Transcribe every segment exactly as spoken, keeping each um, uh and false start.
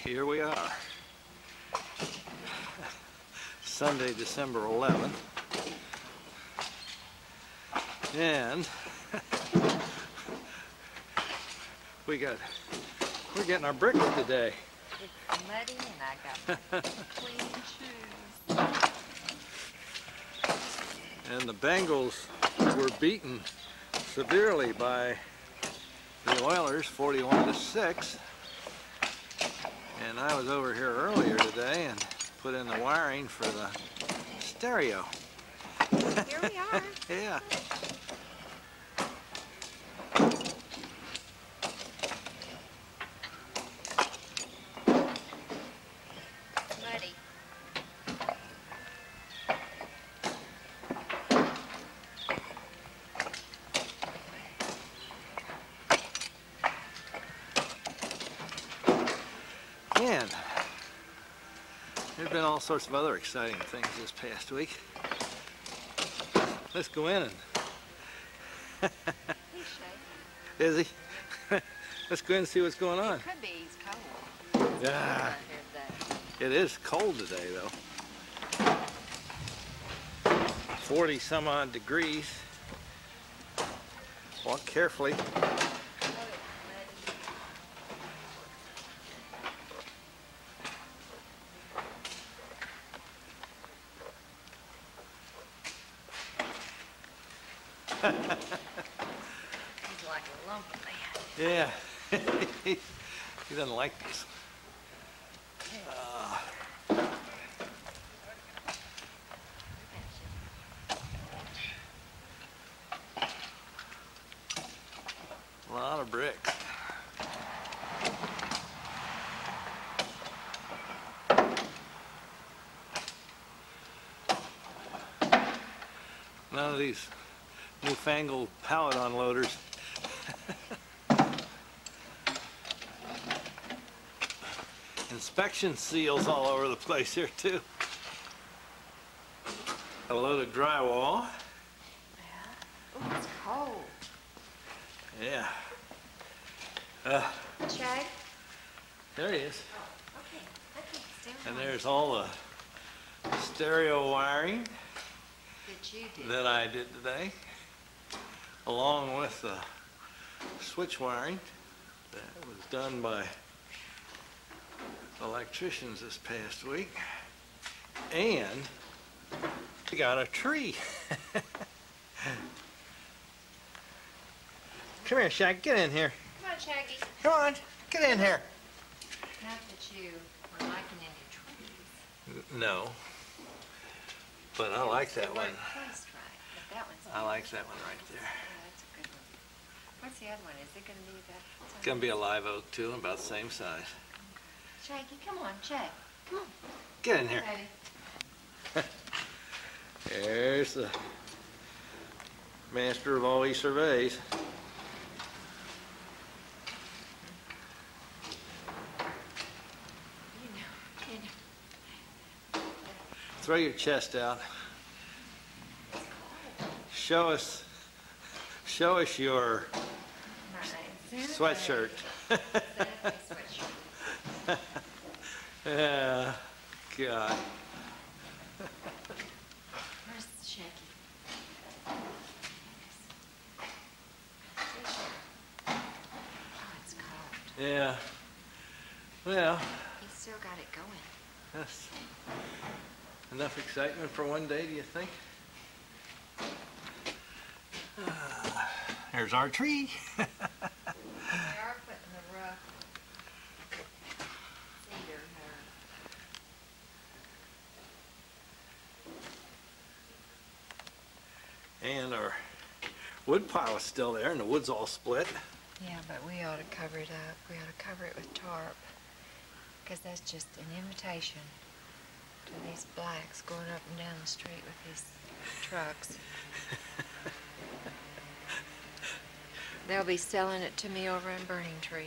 here we are. Sunday, December eleventh. And we got, we're getting our bricks today. It's muddy and I got clean shoes. And the Bengals were beaten severely by the Oilers, forty-one to six. And I was over here earlier today and put in the wiring for the stereo. Here we are. Yeah. Muddy. And there's been all sorts of other exciting things this past week. Let's go in and is he? Let's go in and see what's going on. It could be he's cold. Yeah. It is cold today though. forty some odd degrees. Walk carefully. He's like a lump of man. Yeah, he doesn't like this. Uh, a lot of bricks. None of these newfangled pallet unloaders. Inspection seals all over the place here too. A load of drywall. Yeah. Oh, it's cold. Yeah. Uh, Shag? there he is. Oh, okay. Okay. Stay And on. there's all the stereo wiring That you did. that I did today, along with the switch wiring that was done by electricians this past week. And we got a tree. Come here, Shag, get in here. Come on, Shaggy. Come on, get in here. Not that you were liking any trees. No, but I like that They one. weren't placed right, but that one's I good. like that one right there. Yeah, that's a good one. What's the other one? Is it going to be that? It's gonna be a live oak too, about the same size. Shaggy, come on, Shag. Come on. Get in here. Ready? There's the master of all he surveys. You know, you know. Throw your chest out. Show us, show us your sweatshirt. Sweatshirt. Yeah, God. Where's Shaggy? Oh, it's cold. Yeah. Well, He's still got it going. that's enough excitement for one day, do you think? Ah, there's our tree. They are putting the rough cedar there. And our wood pile is still there, and the wood's all split. Yeah, but we ought to cover it up. We ought to cover it with tarp, because that's just an invitation to these blacks going up and down the street with these trucks. They'll be selling it to me over in Burning Tree.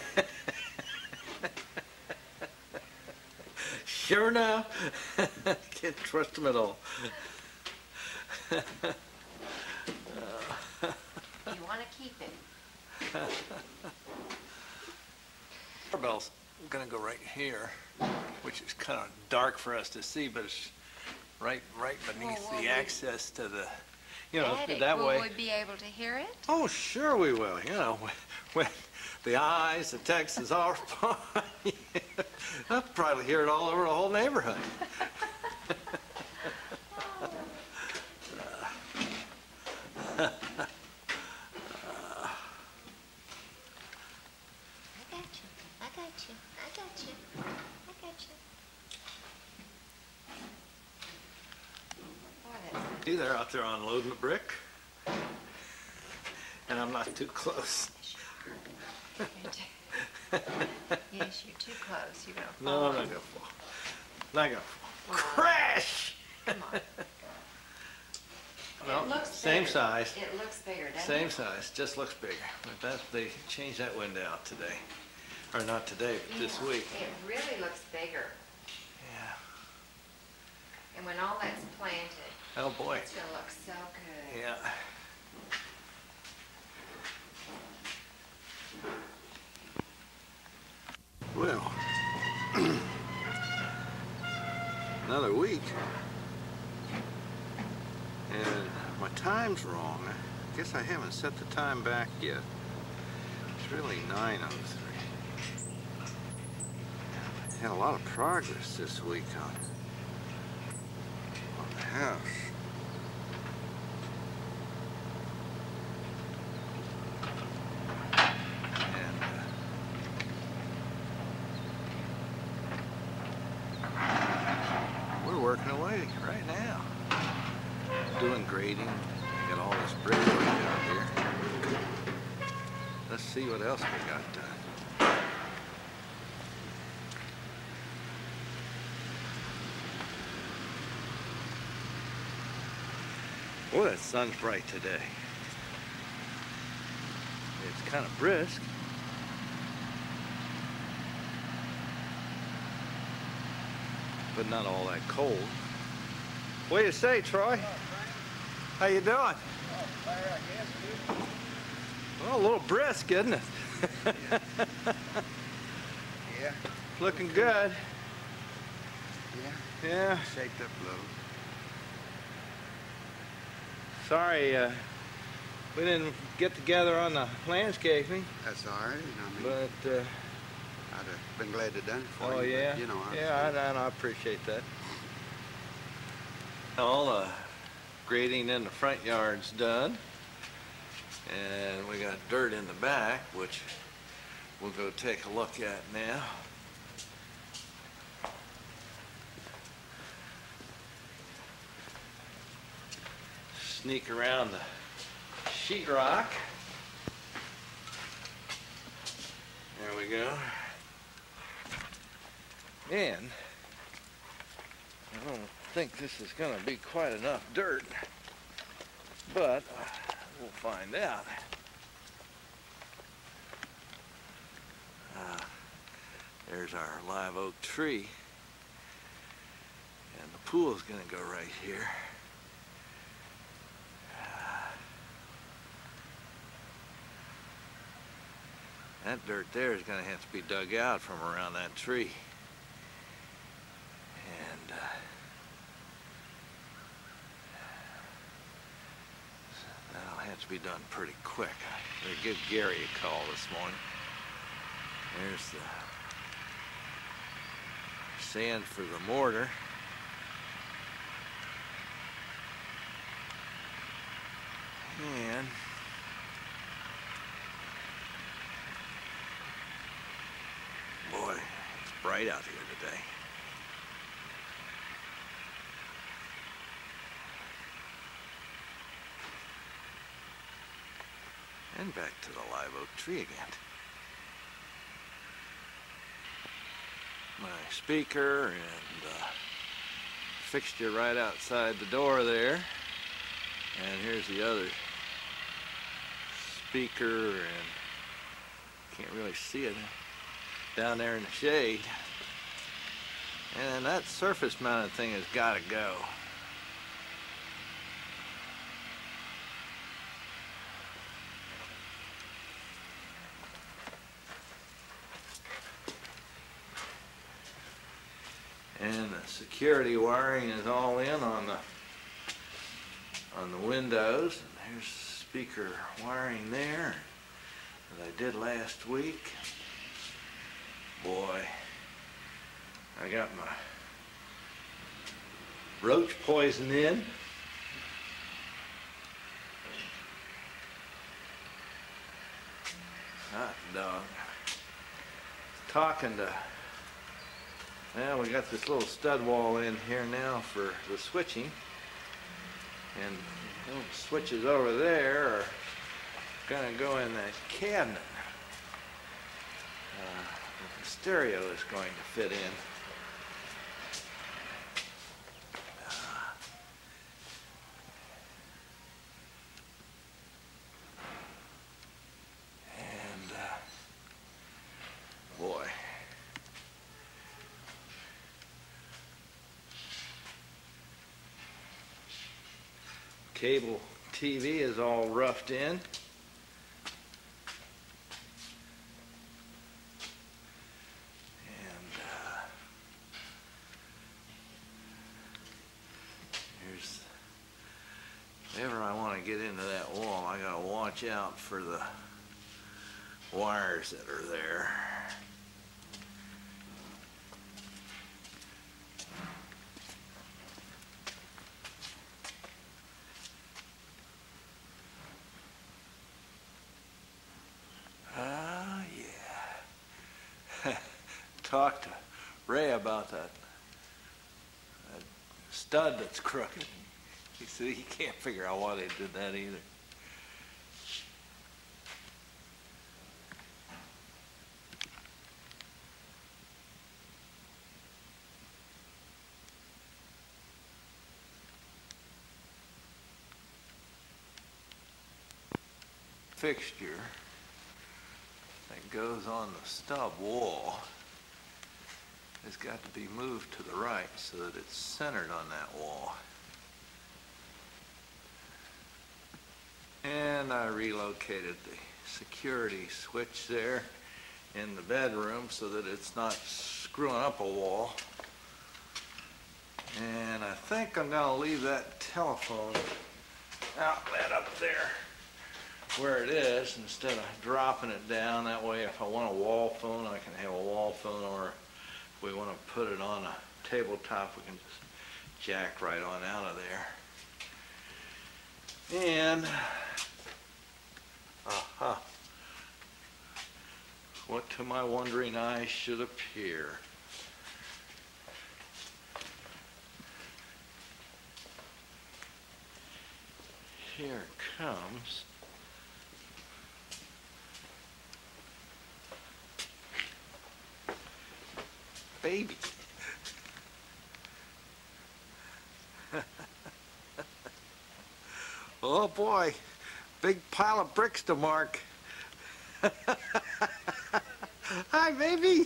Sure now. Can't trust them at all. You want to keep it. Doorbells. gonna go right here, which is kind of dark for us to see, but it's right, right beneath Well, will the we- access to the, you know, Daddy, that will way. we be able to hear it? Oh, sure we will. You know, when the eyes, the text is all fine. I'll probably hear it all over the whole neighborhood. I got you. I got you. I got you. I got you. Boy, that's See, they're out there unloading the brick. And I'm not too close. Yes, you're too close. You're gonna No, fall. I'm not gonna fall. Not gonna fall. Crash! Come on. Well, It looks same bigger. size. It looks bigger, doesn't Same it? size, just looks bigger. But that, they changed that window out today. Or not today, but this Yeah, week. It really looks bigger. Yeah. And when all that's planted, Oh boy. it's gonna look so good. Yeah. Well, another week, and my time's wrong. I guess I haven't set the time back yet. It's really nine oh three. Had a lot of progress this week on, on the house. And, uh, we're working away right now. Doing grading. Got all this brick out here. Let's see what else we got done. Boy, that sun's bright today. It's kind of brisk. But not all that cold. What do you say, Troy? How you doing? Oh, fire, I guess, dude. Well, a little brisk, isn't it? Yeah. Looking good. Yeah. Yeah. Shaped up a little. Sorry, uh, we didn't get together on the landscaping, That's all right. You know, I mean, but, uh, I'd have been glad to done it for oh you. yeah? But, you know, I Yeah, I, I, I appreciate that. All the grading in the front yard's done. And we got dirt in the back, which we'll go take a look at now. Sneak around the sheetrock. There we go. And I don't think this is going to be quite enough dirt, but we'll find out. Uh, there's our live oak tree, and the pool's going to go right here. That dirt there is going to have to be dug out from around that tree. And uh, that'll have to be done pretty quick. I give Gary a call this morning. There's the sand for the mortar. And boy, it's bright out here today. And back to the live oak tree again. My speaker and uh, fixture right outside the door there. And here's the other speaker, and can't really see it down there in the shade. And that surface mounted thing has got to go. security wiring is all in on the on the windows. And there's speaker wiring there that I did last week. Boy, I got my roach poison in. Hot dog. Talking to, well, we got this little stud wall in here now for the switching. And those switches over there are gonna go in that cabinet. Uh, the stereo is going to fit in. And uh, boy, cable T V is all roughed in. If ever I want to get into that wall, I gotta watch out for the wires that are there. Ah, yeah. Talked to Ray about that, that stud that's crooked. He said he can't figure out why they did that either. Fixture that goes on the stub wall has got to be moved to the right so that it's centered on that wall. And I relocated the security switch there in the bedroom so that it's not screwing up a wall. And I think I'm going to leave that telephone outlet up there where it is instead of dropping it down. That way if I want a wall phone, I can have a wall phone, or if we want to put it on a tabletop, we can just jack right on out of there. And aha, what to my wondering eyes should appear. Here comes baby. Oh boy, big pile of bricks to mark. Hi, baby.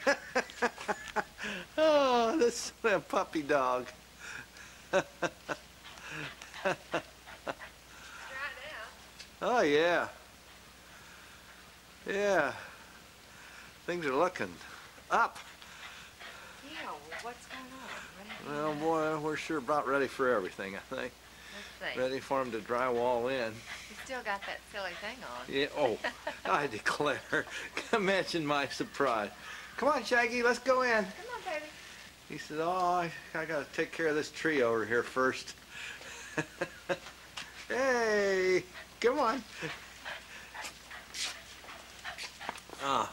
Oh, this is a puppy dog. Oh yeah. Yeah. Things are looking up. Yeah, well, what's going on? Well, boy, we're sure about ready for everything, I think. Let's see. Ready for him to drywall in. You still got that silly thing on. Yeah, oh, I declare. Imagine my surprise. Come on, Shaggy, let's go in. Come on, baby. He said, oh, I, I got to take care of this tree over here first. Hey, come on. Ah.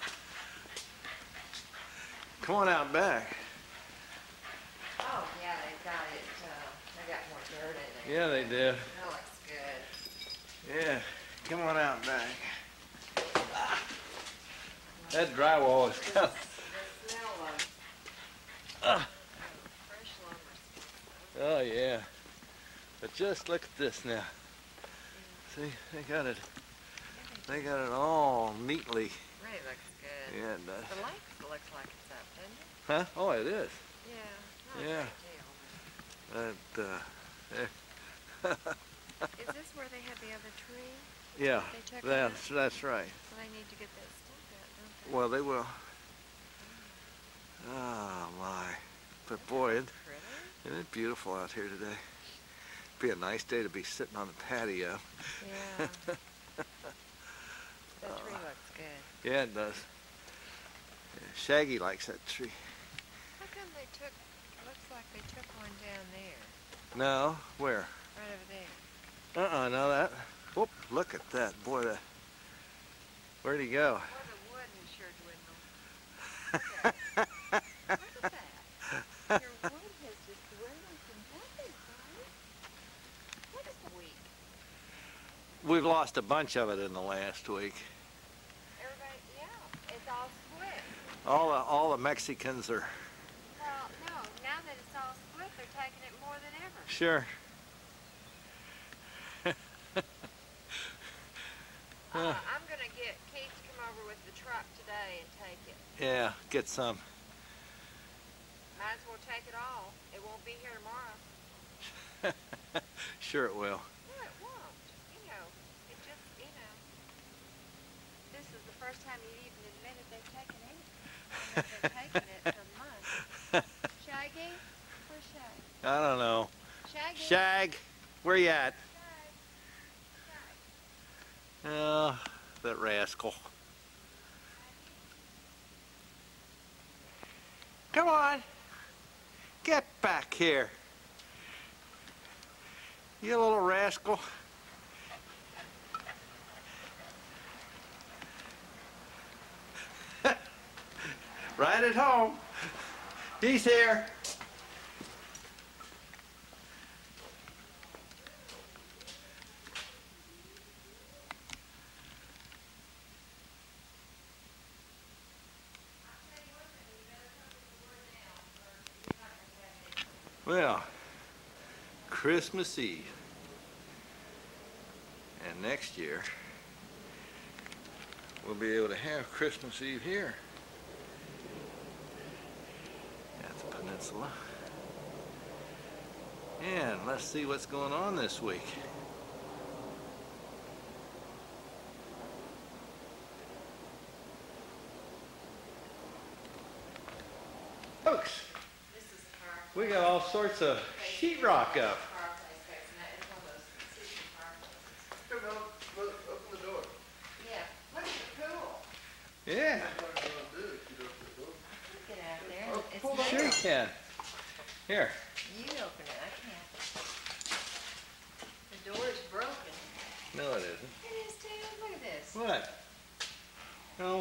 Come on out back. Oh, yeah, they got it. Uh, they got more dirt in there. Yeah, they did. That looks good. Yeah, come on out back. Ah. That drywall is coming. The smell of Ah. fresh lumber. Oh, yeah. But just look at this now. See, they got it. They got it all neatly. Really looks good. Yeah, it does. The lake looks like it's up, doesn't it? Huh? Oh, it is. Yeah. Not Yeah. a great But, uh, eh. deal. Is this where they have the other tree? Yeah, They check that's, that's right. So they need to get that stuff out, don't they? Well, they will. Oh, my. But boy, it, Pretty. isn't it beautiful out here today? Be a nice day to be sitting on the patio. Yeah. That tree looks good. Yeah, it does. Yeah, Shaggy likes that tree. How come they took, looks like they took one down there? No, where? Right over there. Uh-uh, no that. Whoop, look at that. Boy, that. Where'd he go? Boy, the wood has sure dwindled. Look at it. Look at that. Your wood has just dwindled to nothing, Frank. What is the week? We've lost a bunch of it in the last week. Everybody, yeah, it's all split. All the, all the Mexicans are... Well, no, now that it's all split, they're taking it more than ever. Sure. Uh, I'm going to get Keith to come over with the truck today and take it. Yeah, get some. Might as well take it all. It won't be here tomorrow. Sure it will. No, it won't. You know, it just, you know. This is the first time you've even admitted they've taken anything. And they've been taking it for months. Shaggy? Where's Shag? I don't know. Shaggy? Shag, where you at? Shag. Shag. Oh, that rascal. Come on. Get back here. You little rascal. Right at home. He's here. Well, Christmas Eve. And next year, we'll be able to have Christmas Eve here at the Peninsula. And let's see what's going on this week. Folks, we got all sorts of sheetrock up. Open the door. Yeah, look at the pool. Yeah, Get out there. It's sure you can. Here. You open it, I can't. The door is broken. No, it isn't. It is too. Look at this. What? No.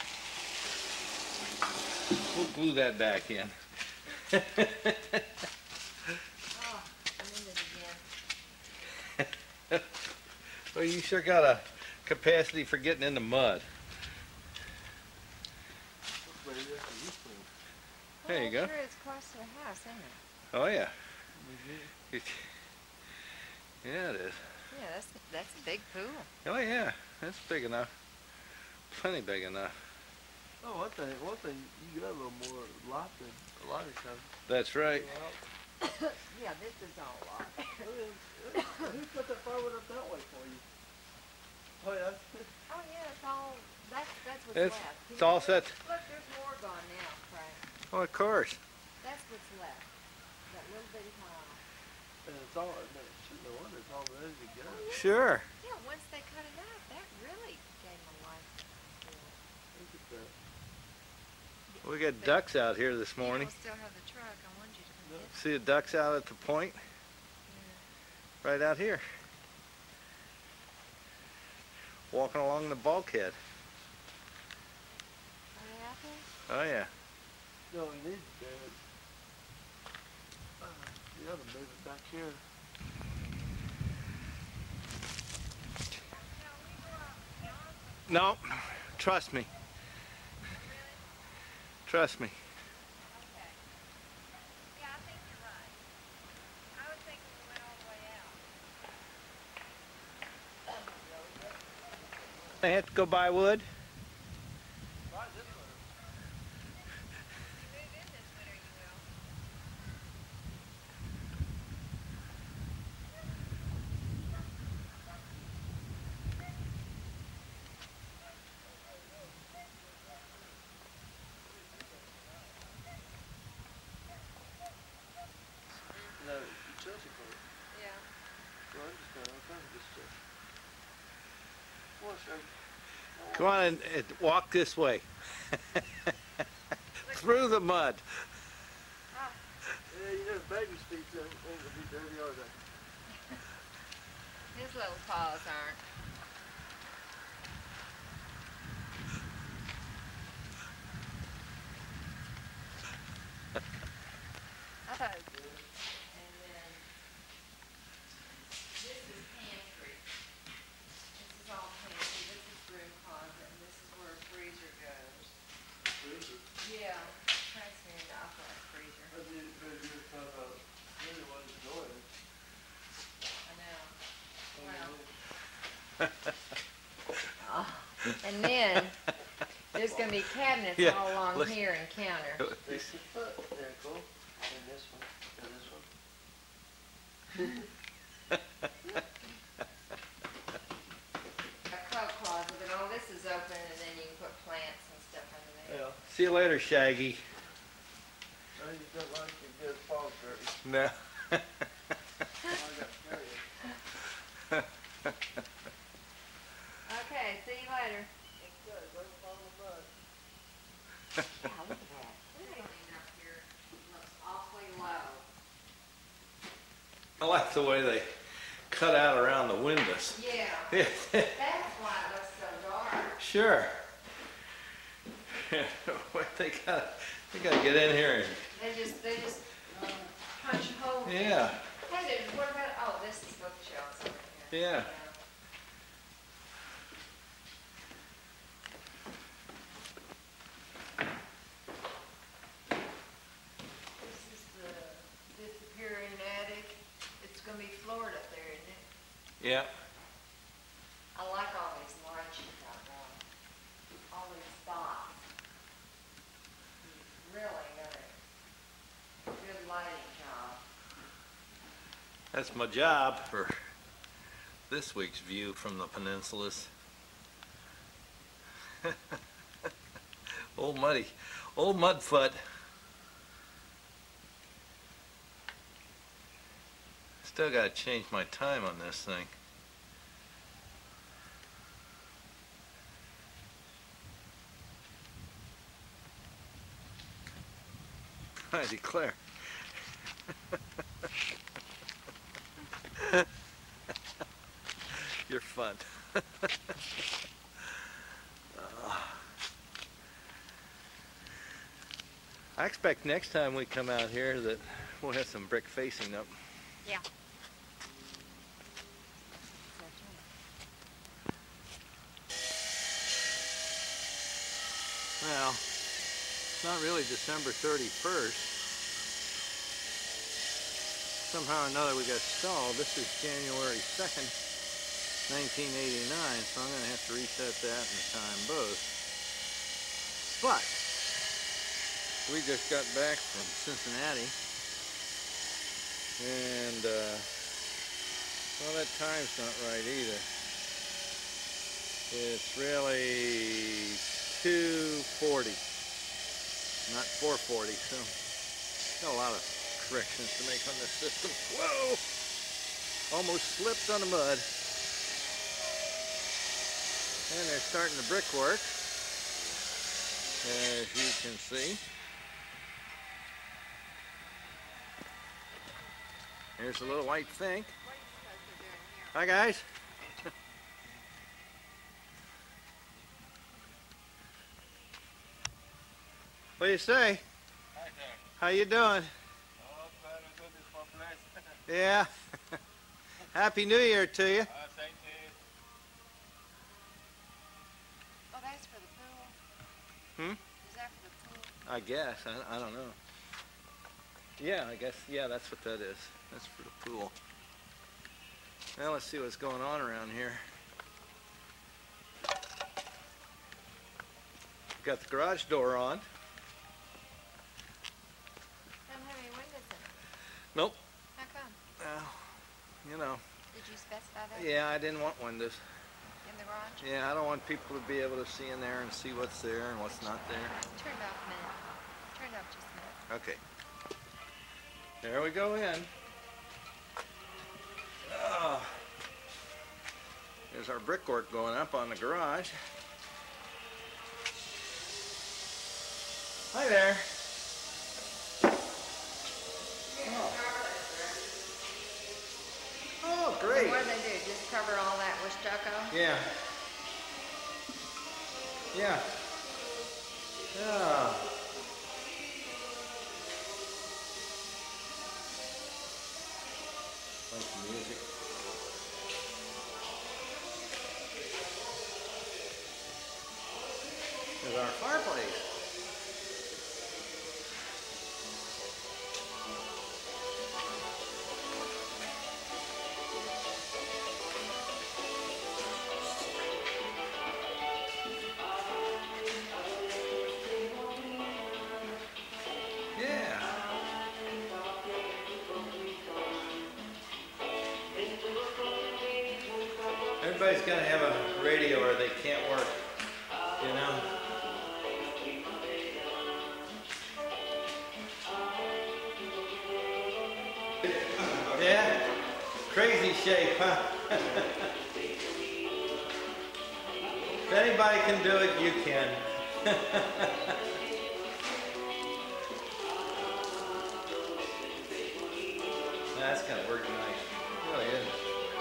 We'll glue that back in. Oh, I'm in it again. Well, you sure got a capacity for getting in the mud. There you Well, go. Sure, it's close to the house, isn't it? Oh yeah. It- yeah, it is. Yeah, that's that's a big pool. Oh yeah, that's big enough. Plenty big enough. Oh, one thing, one thing, you got a little more lot than a lot of times. That's right. Yeah, this is all lot. Who put that firewood up that way for you? Oh, yeah. Oh yeah, it's all. That's that's what's It's, left. Can it's you all look? set. Look, there's more gone now, Frank. Oh, of course. That's what's left. That little bitty pile. And it's all, no, shoot, no wonder it's all ready to go. Sure. Yeah, once they cut it out, that really gave them a life. Look at that. We got ducks out here this You morning. don't still have the truck. I wanted you to come get See the ducks out at the point? Yeah. Right out here. Walking along the bulkhead. Are they out there? Oh yeah. No, we need to do it. Uh, you ought to move it back here. No, trust me. Trust me. Okay. Yeah, I think you're right. I was thinking we went all the way out. I have to go buy wood. Right this way. If you move in this winter, you will. sure. Come on and, and walk this way. Through the mud. Yeah, you know, baby's feet ain't, ain't gonna be dirty, are they? His little paws aren't. I thought it was good. And then this is pantry. This is all pantry. This is broom closet, and this is where a freezer goes. Freezer. Yeah, that's me an awful freezer. I did it better do it because I really wanted to enjoy it. I know. Well. Oh. And then there's going to be cabinets Yeah, all along look. here and counter. Six foot. There, cool. And this one. And this one. A coat closet, and all this is open, and then you can put plants and stuff under there. Yeah. See you later, Shaggy. I just don't like to get his paws dirty. No. I got scared. Okay, see you later. Okay, go on the mud. Yeah, look at that. Everything up here looks awfully low. I like the way they cut out around the windows. Yeah, Yeah. that's why it looks so dark. Sure. they gotta, they gotta get in here and They just, they just um, punch holes. in it. yeah, Hey, dude, what about, oh, this is bookshelves over here. yeah. This is the disappearing attic. It's gonna be floored up there, isn't it? Yeah. I like all these lights you got going. All these spots. You really got a good lighting job. That's my job for this week's view from the Peninsulas. Old Muddy, old Mudfoot. Still gotta change my time on this thing. I declare. You're fun. Uh, I expect next time we come out here that we'll have some brick facing up. Yeah. Well, it's not really December thirty-first. Somehow or another we got stalled. This is January second, nineteen eighty-nine, so I'm going to have to reset that and time both. But we just got back from Cincinnati, and uh, well, that time's not right either. It's really two forty, not four forty, so got a lot of corrections to make on this system. Whoa! Almost slipped on the mud. And they're starting the brickwork, as you can see. Here's a little white thing. What are you supposed to do in here? Hi guys. What do you say? Hi there. How you doing? Oh, very good. It's for blessed. Yeah. Happy New Year to you. Uh, thank you. Oh, that's for the pool? Hmm? Is that for the pool? I guess. I, I don't know. Yeah, I guess. Yeah, that's what that is. That's for the pool. Now let's see what's going on around here. Got the garage door on. Doesn't have any windows in it. Nope. How come? Well, you know. Did you specify that? Yeah, I didn't want windows. In the garage? Yeah, I don't want people to be able to see in there and see what's there and what's not there. Turn it off a minute. Turn it off just a minute. Okay. There we go in. Oh. There's our brickwork going up on the garage. Hi there. Oh, oh great. What do they do? Just cover all that with stucco? Yeah. Yeah. Yeah. Like the music. There's our fireplace. Yeah. Everybody's got to have a radio or they can't work, you know? Yeah? Crazy shape, huh? If anybody can do it, you can. That's gonna work nice. It really is.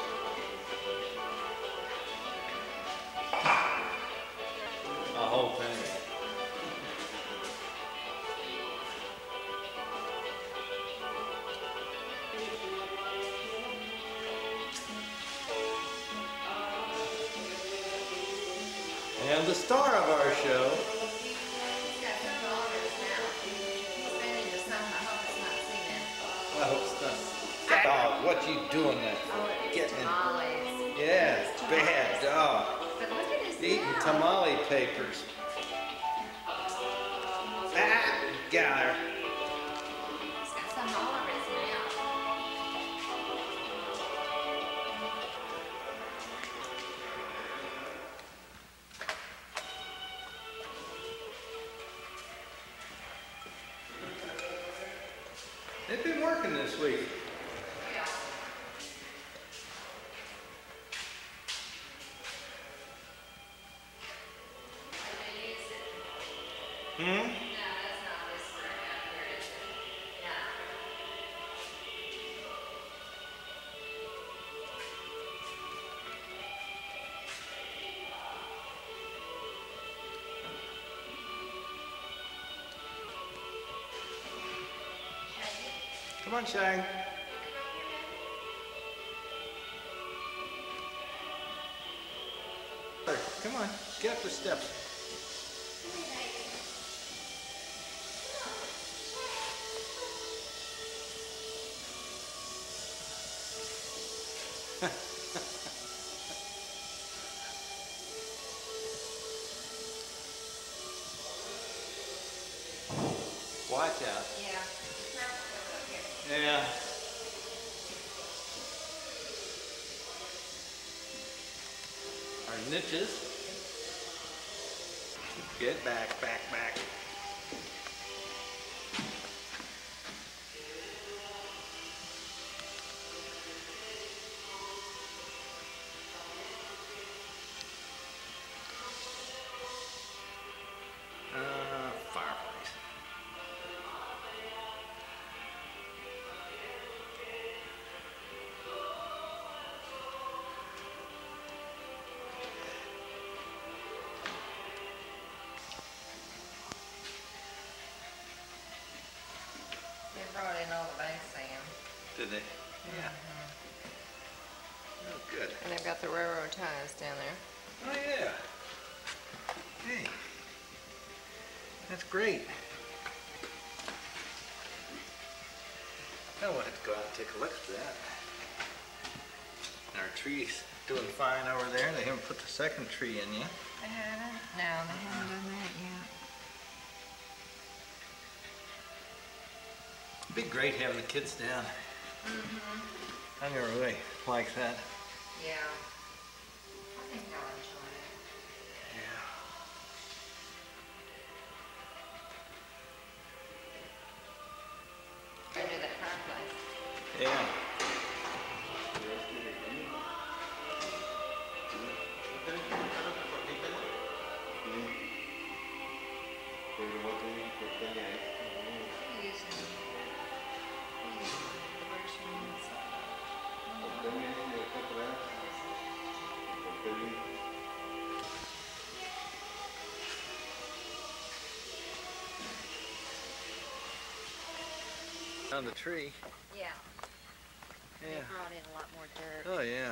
A whole thing. And the star of our show. He's got something all over his mouth. He's been into something. I hope it's not cement. I hope it's not. Oh, what you doing that for? Oh, it's Getting in. tamales. Yeah, It's it's tamales. bad. Oh, But look at his eating mouth. tamale papers. Ah, got her. He's got something all over his mouth. They've been working this week. Yeah. Hmm? No, that's not this spring out here, is it? No. Come on, Shang. Come on, get up the steps. Watch out. Yeah. Careful up here. Yeah. Our niches. Get back, back, back. Uh, fireplace. They brought in all the bank sand. Did they? Yeah. Oh, good. And they've got the railroad ties down there. Oh, yeah. Hey. That's great. Now we'll have to go out and take a look at that. And our tree's doing fine over there. They haven't put the second tree in yet. They haven't? No, they haven't done that yet. It'd be great having the kids down. Mm-hmm. I never really liked that. Yeah. I think they'll enjoy it. Yeah. Go do that fireplace. Yeah. Pero no tienen que estar ahí. We're using, we're using the version inside. ¿Por qué viene de acá atrás? ¿Por qué viene? On the tree. Yeah. Yeah. They brought in a lot more dirt. Oh yeah.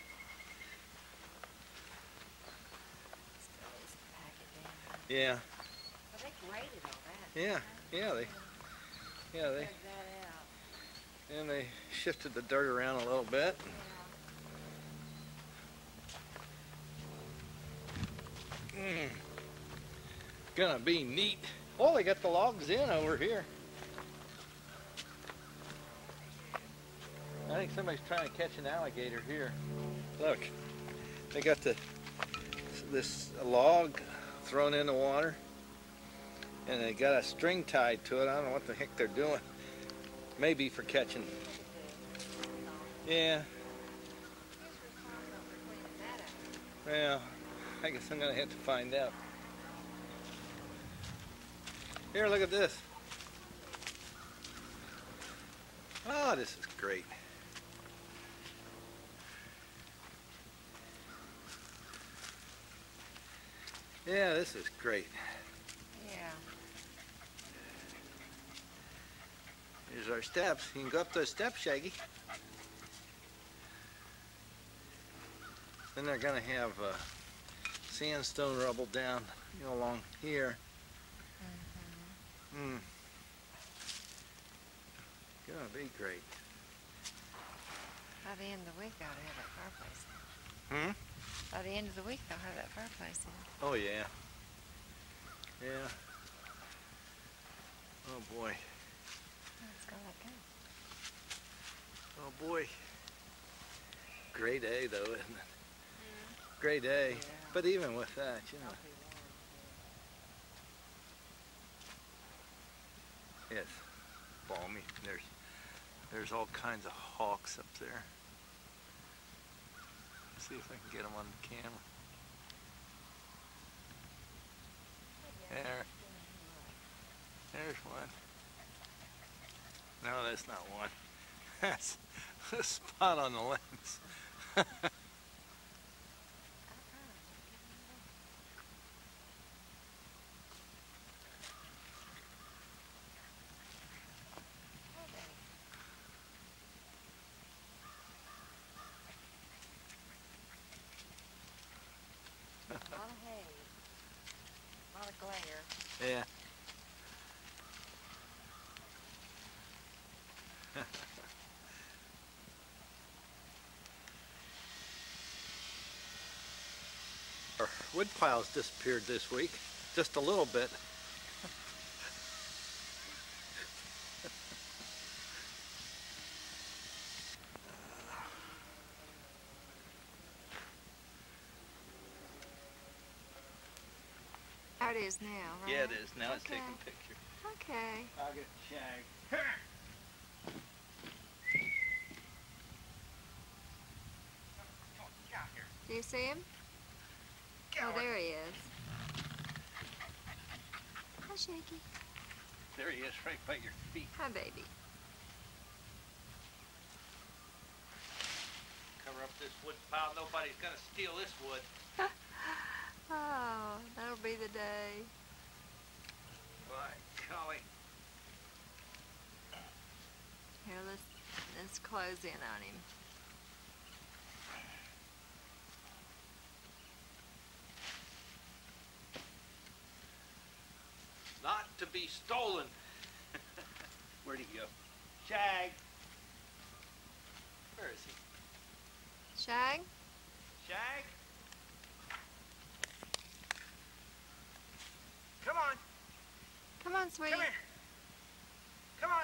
Still needs to pack it down. Yeah. Well, they graded all that. Yeah. didn't Yeah. They. they? Yeah. They. Dug that out. And they shifted the dirt around a little bit. Yeah. Mm. Gonna be neat. Oh, they got the logs in over here. I think somebody's trying to catch an alligator here. Look, they got the this log thrown in the water, and they got a string tied to it. I don't know what the heck they're doing. Maybe for catching. Yeah. Well, I guess I'm gonna have to find out. Here, look at this. Oh, this is great. Yeah, this is great. Yeah. Here's our steps. You can go up those steps, Shaggy. Then they're gonna have uh, sandstone rubble down, you know, along here. Mm-hmm. Mm. Gonna be great. By the end of the week, they'll have that fireplace in. Hmm? By the end of the week, they'll have that fireplace in. Oh yeah. Yeah. Oh boy. Let's go like that. Oh boy. Great day though, isn't it? Mm. Great day. Yeah. But even with that, you know, I'll be warm. it's balmy. There's there's all kinds of hawks up there. Let's see if I can get them on the camera. There. There's one. No, that's not one. That's a spot on the lens. A lot of hay. A lot of glare. Yeah. Our wood piles disappeared this week, just a little bit. How it is now, right? Yeah, it is. Now it's Okay. taking pictures. Okay. I'll get Shag. Do you see him? Oh, there he is. Hi, Shaky. There he is, right by your feet. Hi, baby. Cover up this wood pile. Nobody's gonna steal this wood. Oh, that'll be the day. By golly. Here, let's let's close in on him. Not to be stolen. Where'd he go? Shag. Where is he? Shag? Shag? Come on. Come on, sweetie. Come here. Come on.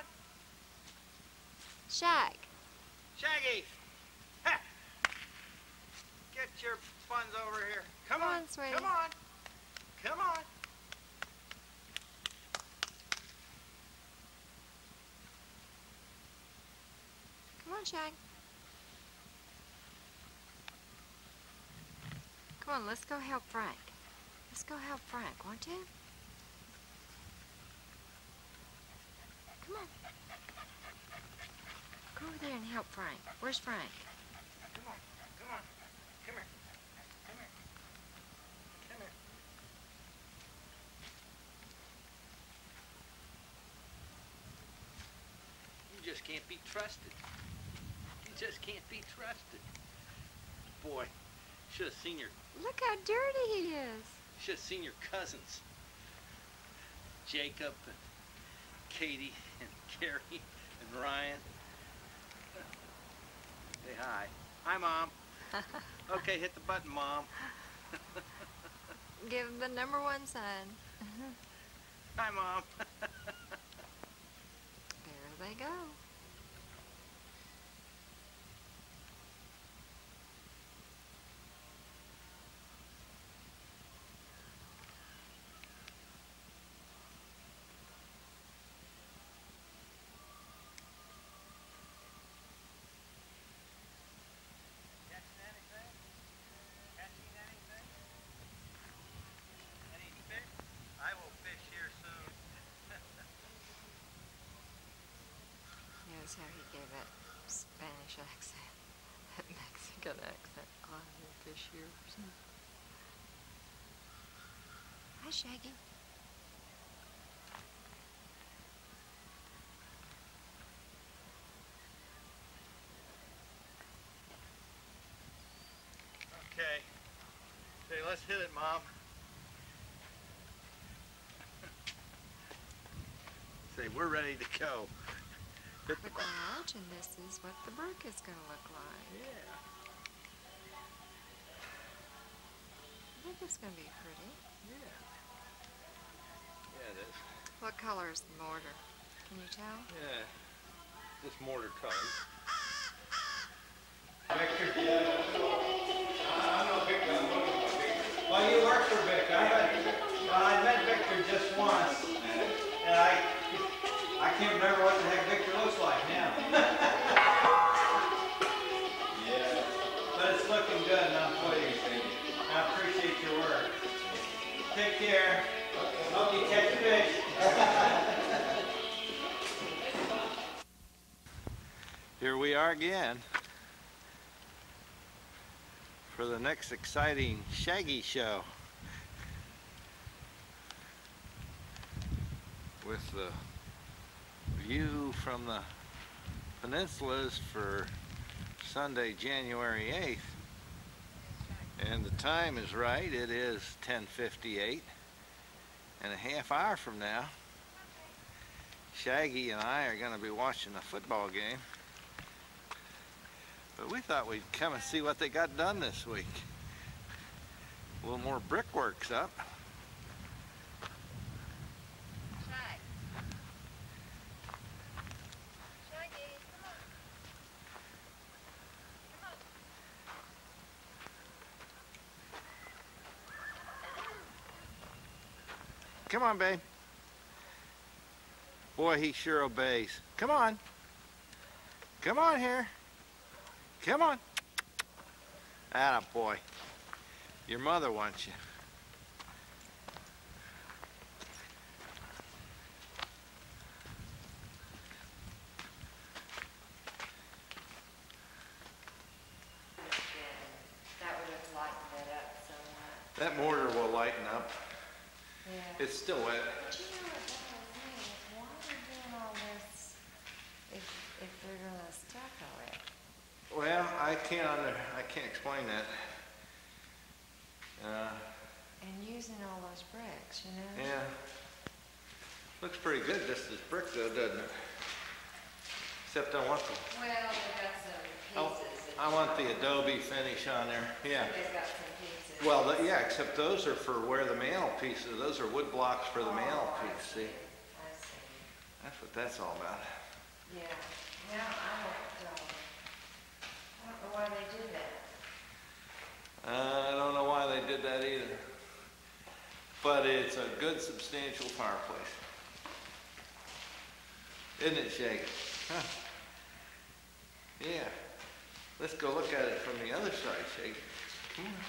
Shag. Shaggy. Ha. Get your buns over here. Come, Come on. on, sweetie. Come on. Come on. Come on, Shag. Come on, let's go help Frank. Let's go help Frank, won't you? and help Frank. Where's Frank? Come on, come on. Come here. Come here. Come here. You just can't be trusted. You just can't be trusted. Boy, should have seen your Look how dirty he is. should have seen your cousins. Jacob and Katie and Carrie and Ryan. Say hi. Hi, Mom. Okay, hit the button, Mom. Give him the number one sign. Hi, Mom. There they go. Catching anything? Catching anything? Any fish? I will fish here soon. Notice how he gave that Spanish accent, that Mexican accent. I will fish here soon. Hi, Shaggy. Okay. Say, let's hit it, Mom. Say, we're ready to go. Hit the Quick watch, and this is what the Bertke is going to look like. Yeah. I think it's going to be pretty. Yeah. Yeah, it is. What color is the mortar? Can you tell? Yeah. This mortar color. Victor? I'm no Victor, I'm looking for Victor. Well, you work for Victor. I met, well, I met Victor just once, and I, I can't remember what the heck Victor looks like now. Yeah. But it's looking good, and I'm pleased. I appreciate your work. Take care. Hope you catch fish. Here we are again for the next exciting Shaggy show with the view from the Peninsulas for Sunday, January eighth. And the time is right. It is ten fifty-eight, and a half hour from now Shaggy and I are going to be watching a football game. But we thought we'd come and see what they got done this week. A little more brickwork's up. Shag. Shaggy, come on. Come on, babe. Boy, he sure obeys. Come on. Come on here. Come on. Atta boy. Your mother wants you. That would have lightened it up somewhat. That mortar will lighten up. Yeah. It's still wet. But you know what the whole thing is? Why are we doing all this if, if they're going to stucco it? Well, I can't under, I can't explain that. Uh, And using all those bricks, you know? yeah. Looks pretty good, just as brick though, doesn't it? Except I want the, Well, they've got some pieces. I want the adobe finish on there. Yeah. They've got some pieces. Well, the, yeah, except those are for where the mantelpiece is. Those are wood blocks for the Oh, mantelpiece, I see? I see. That's what that's all about. Yeah. Now, I don't, um, I don't know why they did that. Uh, I don't know why they did that either. But it's a good, substantial fireplace. Isn't it, Shaggy? Huh? Yeah. Let's go look at it from the other side, Shaggy. Come on.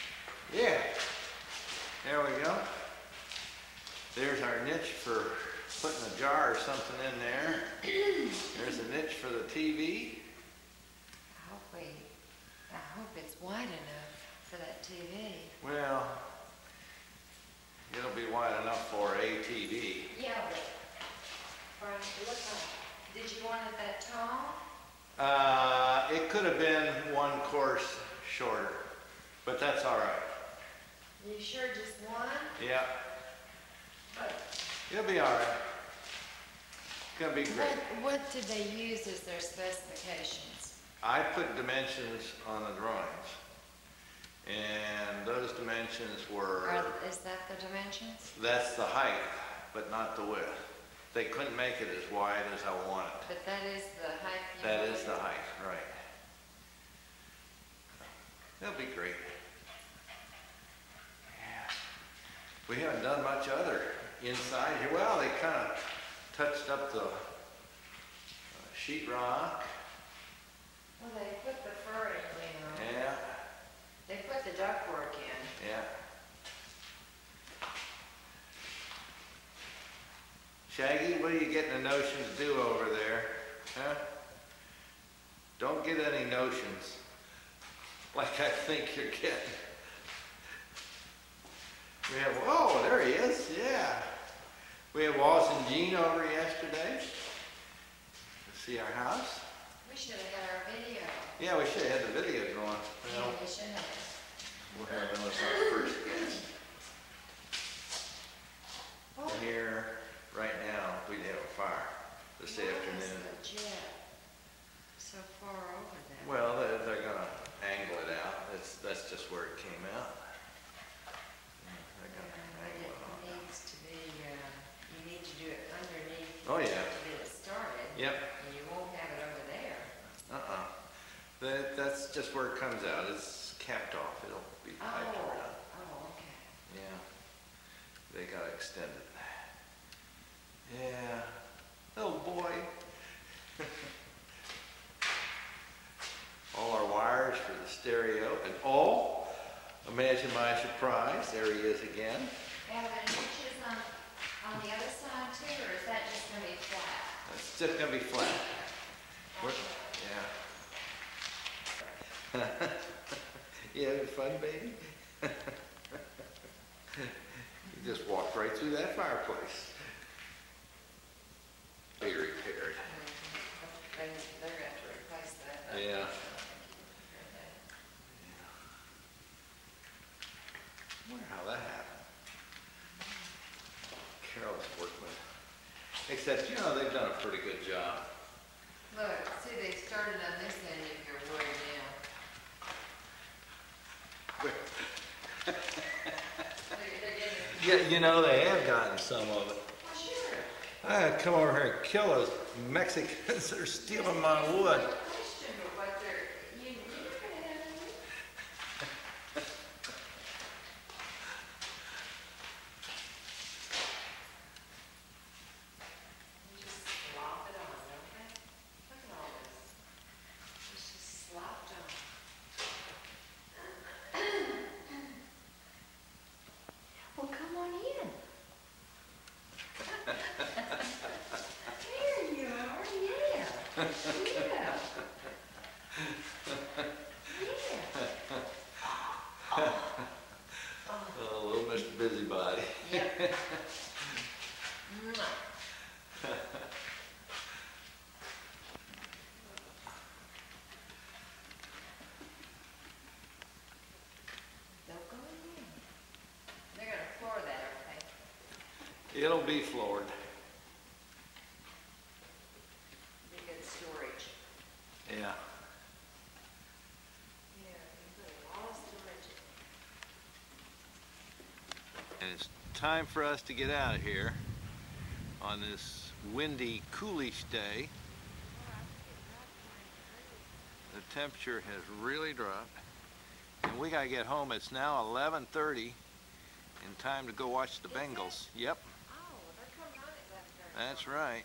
Yeah. There we go. There's our niche for putting a jar or something in there. There's a niche for the T V. I hope we, I hope it's wide enough for that T V. Well, it'll be wide enough for a T V. Yeah, but, Frank, look like, did you want it that tall? Uh, it could have been one course shorter, but that's all right. You sure just one? Yeah, But it'll be all right. It's gonna be great. what, what did they use as their specifications? I put dimensions on the drawings, and those dimensions were, Are, is that the dimensions? that's the height, but not the width. They couldn't make it as wide as I wanted. But that is the height you That wanted? is the height, right. That'll be great. Yeah. We haven't done much other inside here. Well, they kind of touched up the uh, sheetrock. Well, they put the furring, you know. Yeah, They put the ductwork in. yeah. Shaggy, what are you getting a notion to do over there? Huh? Don't get any notions like I think you're getting. We have, whoa, there he is, yeah. We have Wallace and Jean over yesterday to see our house. We should have had our video. Yeah, we should have had the video going. Yeah, Well, we should have. we'll have them as our first guest. Oh, Here, right now, we'd have a fire this why is afternoon. the jet so far over there? Well, they're, they're gonna angle it out. That's, that's just where it came out. They're gonna But angle it it on. needs to be, uh, you need to do it underneath. Oh, yeah. To get it started. Yep. And you won't have it over there. Uh-uh. That, that's just where it comes out. It's capped off. It'll be piped Oh, around. oh, okay. Yeah. They gotta extend it. Yeah. Oh, boy. All our wires for the stereo. And oh, imagine my surprise. There he is again. Are there niches on, on the other side too, or is that just gonna be flat? It's just gonna be flat. What? Yeah. You having fun, baby? You just walked right through that fireplace. Be repaired. They, they're gonna have to replace that. Yeah. I wonder how that happened. Carol's workman. Except, you know, they've done a pretty good job. Look, see, they started on this end of your wood now. They're, they're getting, Yeah, you know, they have gotten some of it. well, sure. I had to come over here and kill those Mexicans that are stealing my wood. No question, but what they're, you, you're not gonna have any. You just slop it on, don't they? Look at all this. It's just slopped on. Well, come on in. There you are, yeah. Yeah. Yeah. Oh, little Mister Busybody. Yep. Mwah. Don't go in. They're gonna floor that, aren't they? It'll be floored. Be good storage. Yeah. Yeah, you put a lot of storage in. And it's time for us to get out of here on this windy, coolish day. The temperature has really dropped. And we gotta get home. It's now eleven thirty and time to go watch the Bengals. Yep, Oh, they're coming on at eleven thirty. that's right.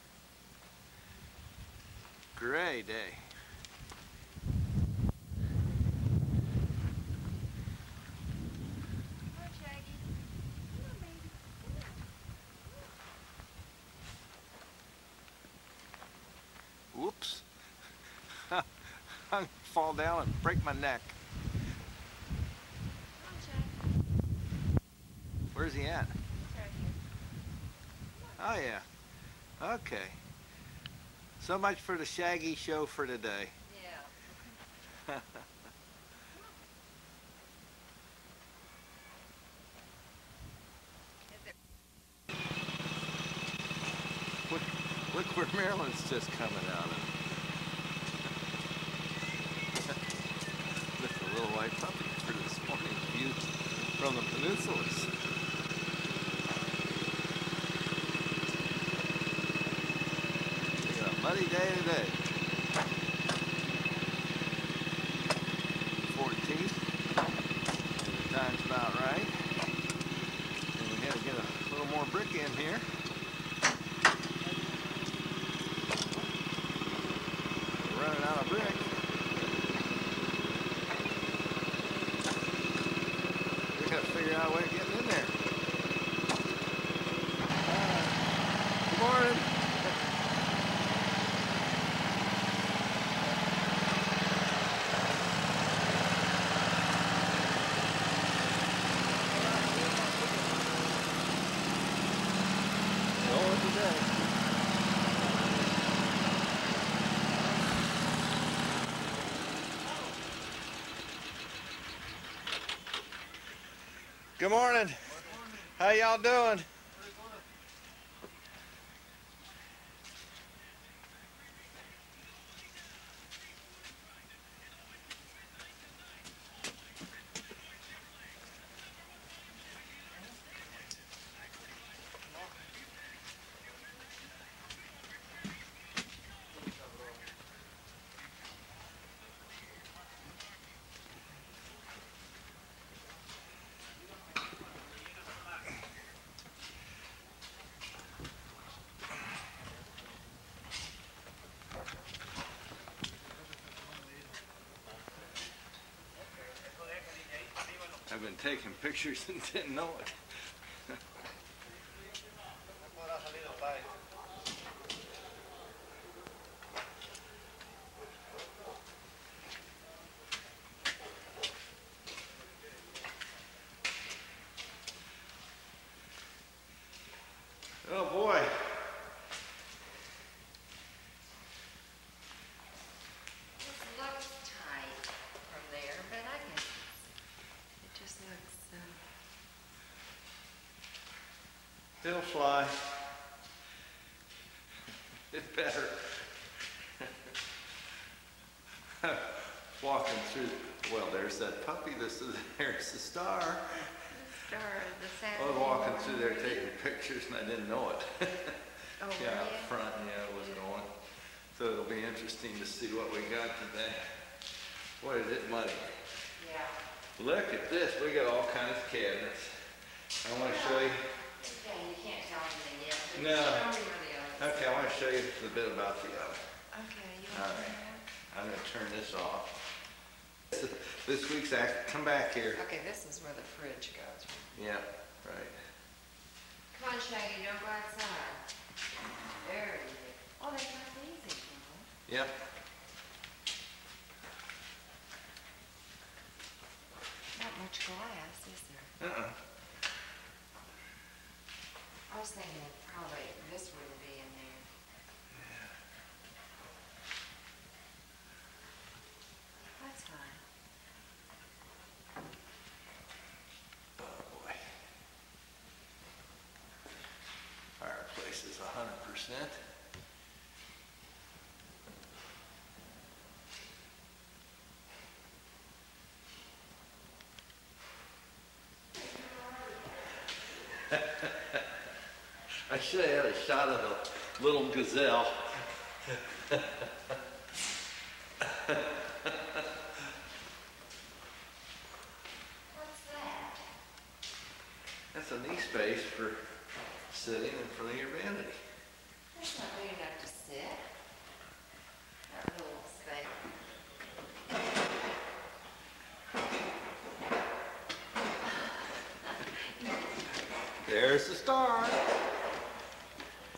Great day. Come on, Shaggy. Come on, baby. Come on. I'm gonna fall down and break my neck. Come on, Shag. Where's he at? He's right here. Oh yeah. Okay. So much for the Shaggy show for today. Yeah. Look, look where Maryland's just coming out of. With the little white puppy for this morning's view from the Peninsulas. We got a muddy day today. fourteenth. And the time's about right. And we had to get a little more brick in here. We're running out of brick. We gotta figure out a way of getting in there. Uh, good morning. Going today. Good morning. How y'all doing? I've been taking pictures and didn't know it. Oh boy. This looks tight from there, but I guess it just looks, uh... It'll fly. It better. Walking through, well, there's that puppy. This is, there's the star. Star of the I Saturday was walking morning through there review. taking pictures and I didn't know it. Oh, Yeah, were out you? front, yeah, it was going. So it'll be interesting to see what we got today. Boy, is it muddy. Yeah. Look at this. We got all kinds of cabinets. I want to show you. Yeah, you can't tell anything yet. but No. Show me where the others. Okay, I want to show you a bit about the oven. Okay, you All want to right. I'm going to turn this off. This week's act, come back here. Okay, this is where the fridge goes. Yeah, right. Come on, Shaggy, don't go outside. There you go. Oh, that's not easy, you know. Yep. Not much glass, is there? Uh-uh. I was thinking that probably this wouldn't be in there. That's fine. Oh boy. Fireplace is a hundred percent. I should have had a shot of the little gazelle. What's that? That's a knee space for sitting in front of your vanity. That's not big enough to sit. That little space. There's the star.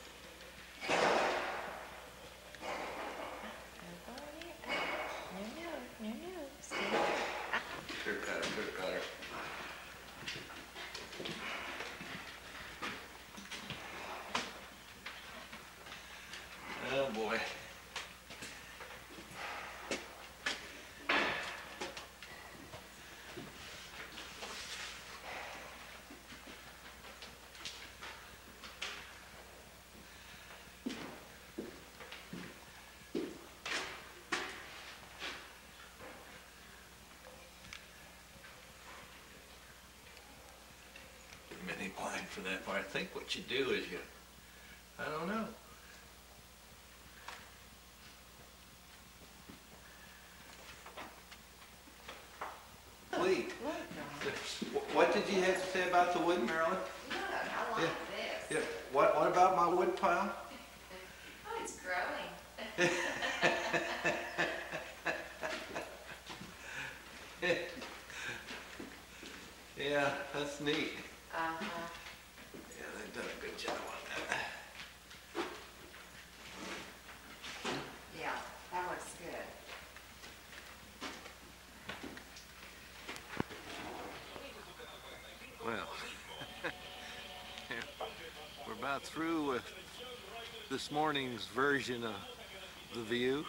You know. dirt cutter. Oh boy. Mini blind for that part. I think what you do is you, I don't know. Please. What did you have to say about the wood, Marilyn? Look, I like Yeah. this. Yeah. What, what about my wood pile? Oh, it's growing. Yeah, that's neat. Uh-huh. Yeah, they've done a good job on that. Yeah, that looks good. Well, we're about through with this morning's version of the view.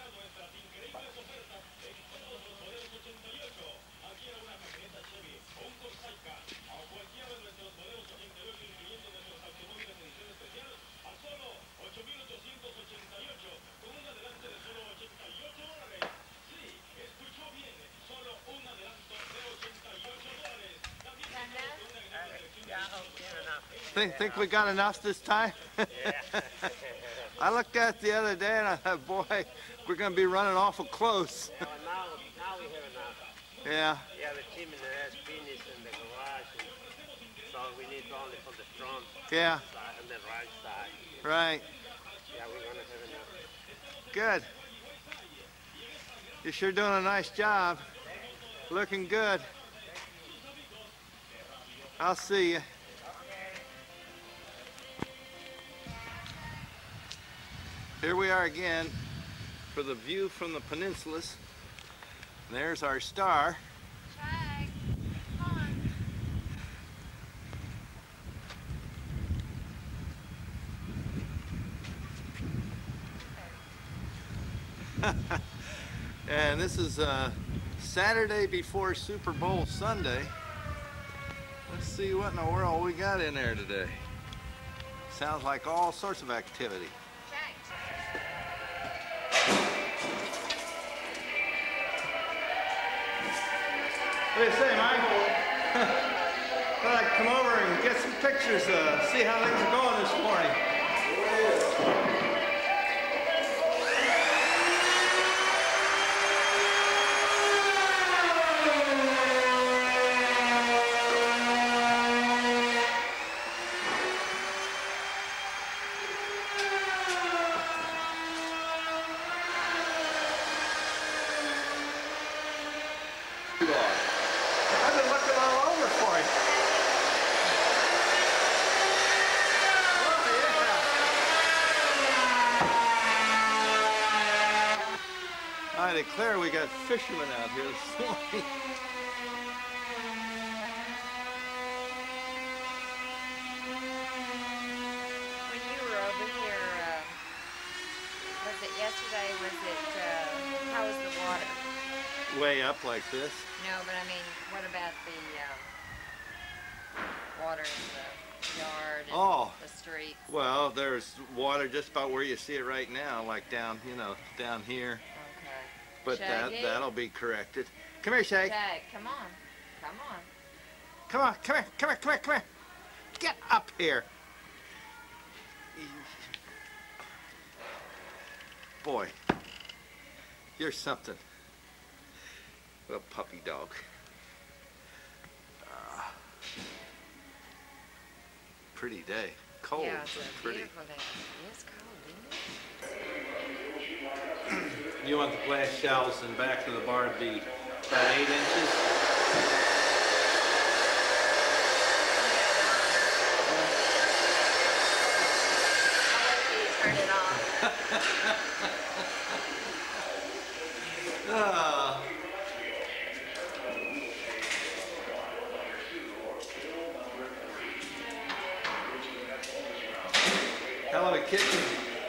Think, think we got enough this time? I looked at it the other day and I thought, boy, we're going to be running awful close. Yeah, well, now, now we have enough. Yeah. Yeah, the chimney has finished in the garage, and so we need only for the front Yeah. side and the right side. Right. Yeah, we're gonna have enough. Good. You're sure doing a nice job. Looking good. I'll see you. Here we are again for the view from the Peninsulas. There's our star. Shag, come on. And this is uh, Saturday before Super Bowl Sunday. Let's see what in the world we got in there today. Sounds like all sorts of activity. What do you say, Michael? Thought I'd come over and get some pictures, uh, see how things are going this morning. I've been looking all over for you. Oh, yeah. I declare we got fishermen out here this morning. When you were over here, uh, was it yesterday, was it, uh, how was the water? Way up like this. No, but I mean, what about the, um, water in the yard and Oh. the streets? Well, there's water just about where you see it right now, like down, you know, down here. Okay. But that, Shaggy? that'll be corrected. Come here, Shag. Shag, come on, come on. Come on, come here, come here, come here, come here. Get up here. Boy, you're something. Little puppy dog. Uh, pretty day. Cold, Yeah, it's but a pretty. beautiful day. It's cold, isn't it? You want the glass shelves in back of the bar to be about eight inches? Turn it off. Ah. kitchen.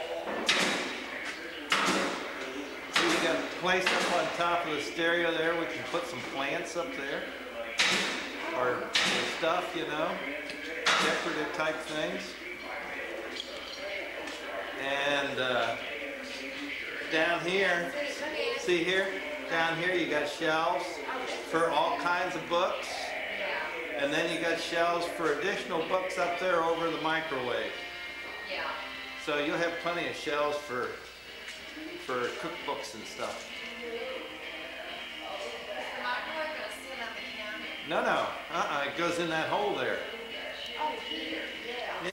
See, we got placed up on top of the stereo there. We can put some plants up there. Or, or stuff, you know. Decorative type things. And uh, down here, see here? Down here you got shelves for all kinds of books. And then you got shelves for additional books up there over the microwave. Yeah. So you'll have plenty of shelves for for cookbooks and stuff. Is the microwave going to sit on the counter? No, no. Uh-uh. It goes in that hole there. Oh, here. Yeah.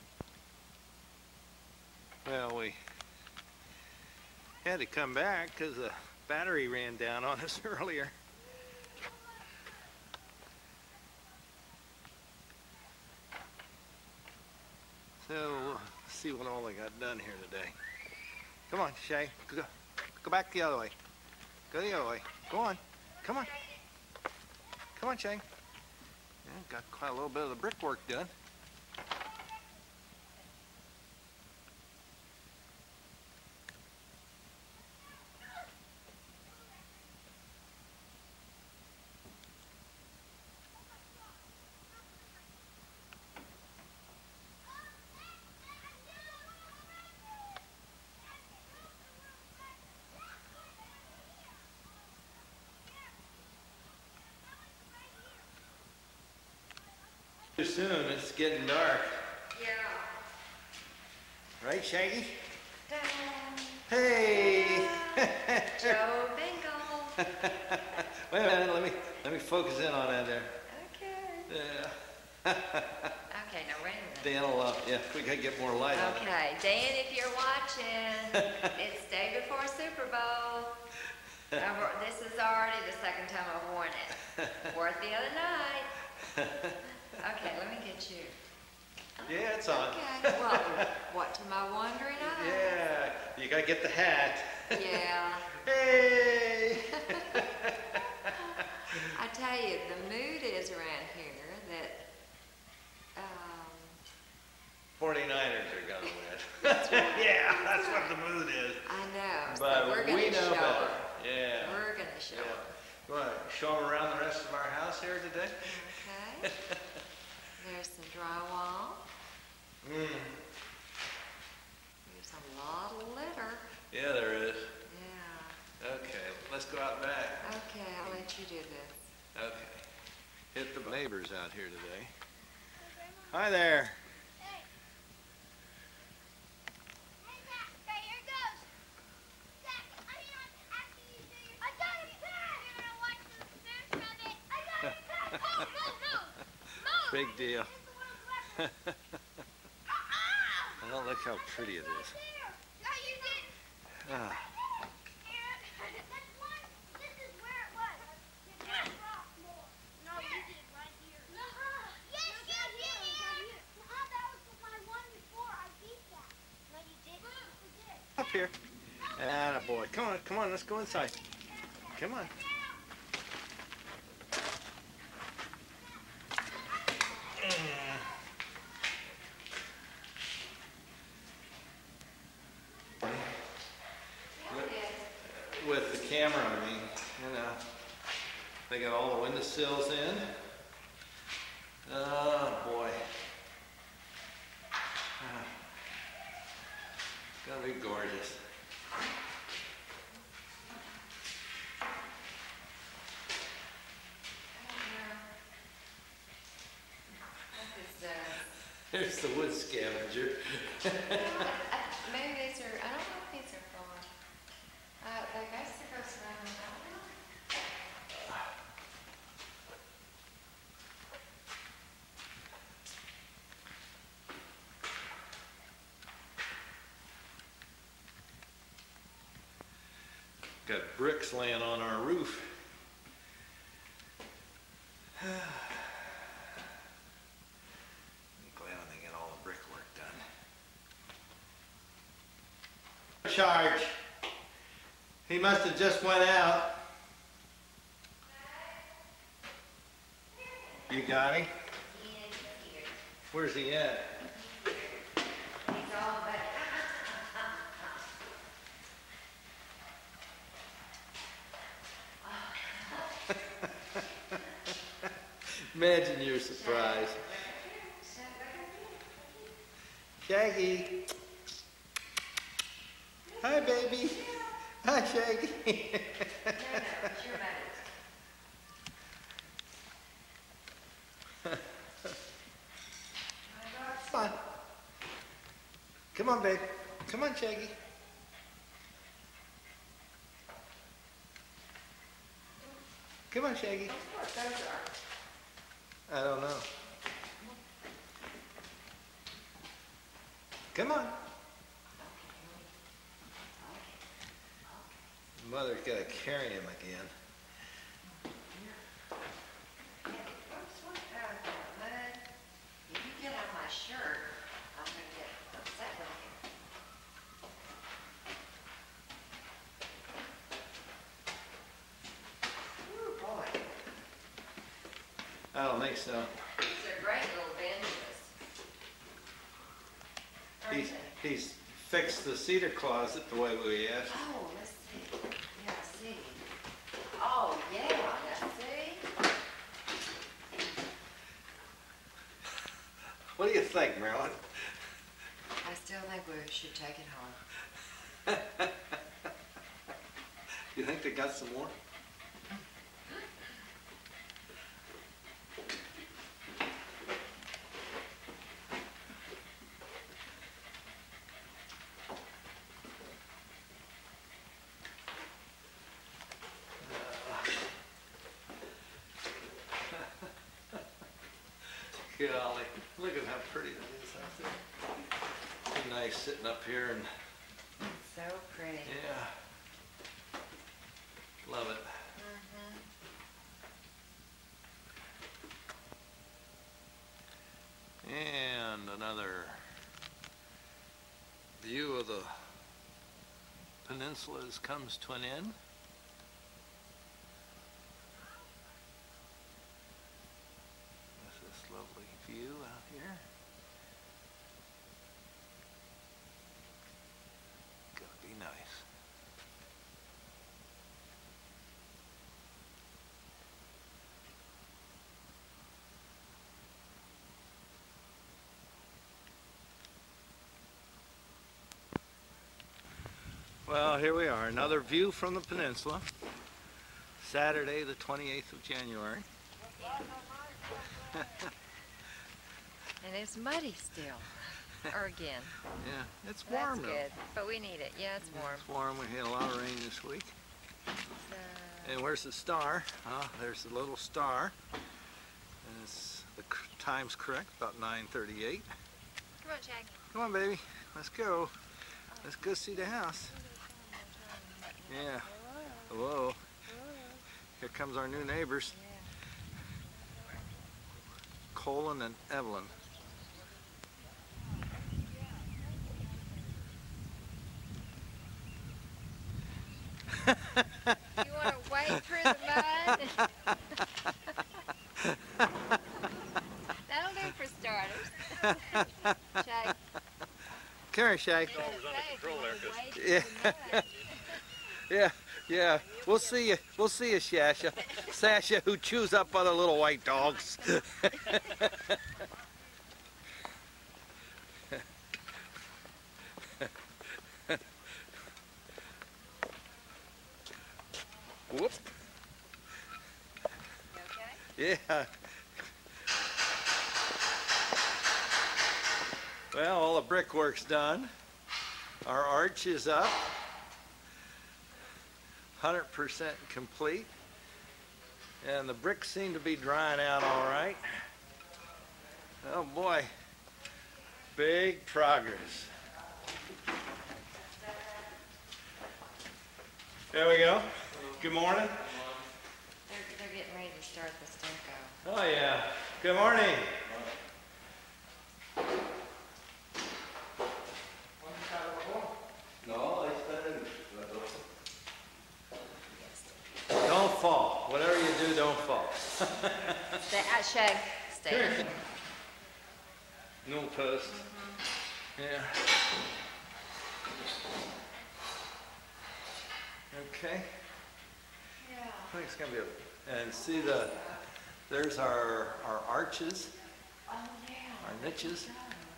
Well, we had to come back because the battery ran down on us earlier. So we'll see what all I got done here today. Come on, Shay. Go, go back the other way. Go the other way. Go on. Come on. Come on, Shay. Yeah, got quite a little bit of the brickwork done. Soon, it's getting dark. Yeah. Right, Shaggy? Ta-da. Hey! Joe Bingle. Wait a minute, let me let me focus in on that there. Okay. Yeah. Okay, now wait a minute. Dan will, uh, yeah, we gotta get more light on it. Okay, Dan, if you're watching, it's day before Super Bowl. I've- This is already the second time I've worn it. Wore it the other night. Okay, let me get you. Yeah, it's on. Okay, well, what am I wondering of? Yeah, you gotta get the hat. Yeah. Hey! I tell you, the mood is around here that, um, forty-niners are gonna win. Yeah, that's what the mood is. I know, so But we're we gonna know show better. them. Yeah. We're gonna show Yeah. them. You wanna show them around the rest of our house here today? Okay. There's some drywall. Mm. There's a lot of litter. Yeah, there is. Yeah. Okay, let's go out back. Okay, I'll let you do this. Okay. Hit the neighbors out here today. Hi there. Big deal. Well, look how pretty it is. Ah. Up here. Ah, boy. Come on, come on, let's go inside. Come on. With the camera, I mean, you know, they got all the windowsills in. Oh boy. Ah. It's gonna be gorgeous. There's the wood scavenger. Maybe these are, I don't know if these are for, uh, I guess it goes around, I don't know. Got bricks laying on our roof. I'm glad when they get all the brickwork done. Charge. He must have just went out. You got him? Where's he at? He's all back Imagine your surprise. Shaggy. Hi, baby. Hi, Shaggy. Come on. Come on, babe. Come on, Shaggy. Come on, Shaggy. I don't know. Come on. Mother's got to carry him again. If you get on my shirt, I'm going to get upset with you. Ooh, boy. I don't think so. These are great little Peninsulas. Aren't He's, they? he's fixed the cedar closet the way we asked. Oh, let's see. Yeah, see. Oh, yeah, let's see. What do you think, Marilyn? I still think we should take it home. You think they got some more? Golly, look at how pretty that is out there. It's nice sitting up here and It's so pretty. yeah, love it. Mm-hmm. And another view of the Peninsulas comes to an end. This lovely view out here. Gonna be nice. Well, here we are, another view from the peninsula. Saturday, the twenty-eighth of January. And it's muddy still. Or again. Yeah, it's warm That's though. good. But we need it. Yeah, it's warm. It's warm. We had a lot of rain this week. So, And where's the star? Oh, there's the little star. And it's, the c- time's correct, about nine thirty-eight. come on, Shaggy. Come on, baby. Let's go. Let's go see the house. Yeah. Whoa. Here comes our new neighbors, Colin and Evelyn. You want to wade through the mud? That'll do for starters. Shag. Come here, Shag. Dog was under control there, 'cause Yeah. Yeah, yeah. We'll see you. We'll see you, Sasha. Sasha, who chews up other little white dogs. Whoop. You okay? Yeah. Well, all the brickwork's done. Our arch is up. one hundred percent complete. And the bricks seem to be drying out all right. Oh boy. Big progress. There we go. Good morning. They're, they're getting ready to start the stucco. Oh yeah. Good morning. Don't fall. Whatever you do, don't fall. Stay, uh, Shag, stay. Here. No post. Yeah. Okay. Yeah. I think it's gonna be a, and see the There's our, our arches, Oh, yeah. our niches.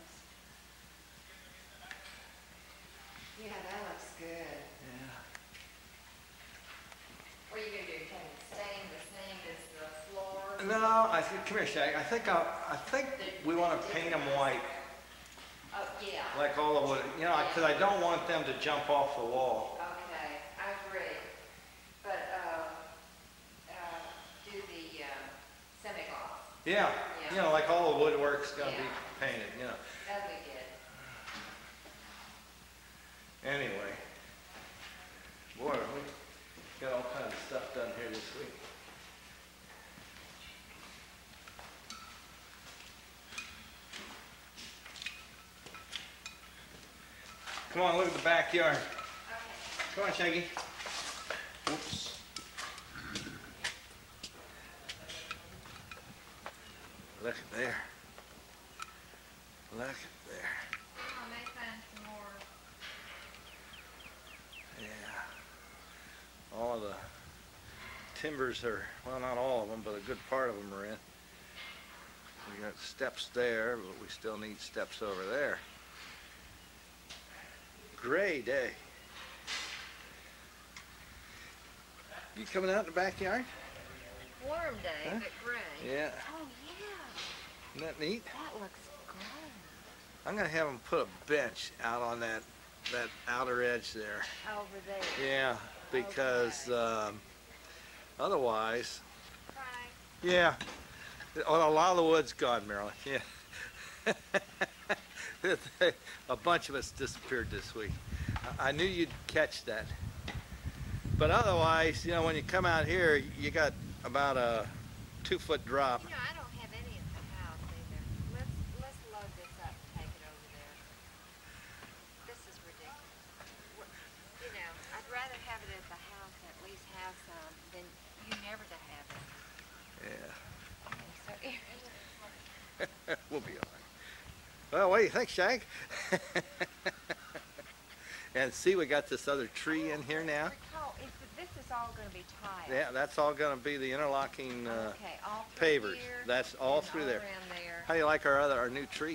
Yeah, that looks good. Yeah. What are you gonna do? Kind of stain the same as the floor? No, I think, come here, Shag. I think I'll, I think we want to paint them white, Oh, yeah. like all the wood, you know, because I don't want them to jump off the wall. Okay, I agree. But, uh, uh, do the, uh, semi-gloss. Yeah, you know, like all the woodwork's gonna be Yeah. painted, you know. That'd be good. Anyway, boy, we got all kinds of stuff done here this week. Come on, look at the backyard. Okay. Come on, Shaggy. Whoops. Look at there. Look at there. Oh, I may find some more. Yeah. All of the timbers are, well, not all of them, but a good part of them are in. We got steps there, but we still need steps over there. Gray day. You coming out in the backyard? Warm day, Huh? but gray. Yeah. Oh, yeah. Isn't that neat? That looks great. I'm gonna have them put a bench out on that that outer edge there. Over there. Yeah, because um, otherwise, Right. yeah. A lot of the wood's gone, Marilyn. Yeah. A bunch of us disappeared this week. I I knew you'd catch that. But otherwise, you know, when you come out here, you got about a two foot drop. You know, I don't have any at the house either. Let's, let's load this up and take it over there. This is ridiculous. What- You know, I'd rather have it at the house and at least have some than you never to have it. Yeah. I'm so irritated. We'll be all right. Well, what do you think, Shag? And see, we got this other tree in here now. Oh, it's, this is all gonna be tiled. Yeah, that's all gonna be the interlocking uh, Okay, all through pavers. here That's all and through all there. around there. How do you like our other, our new tree?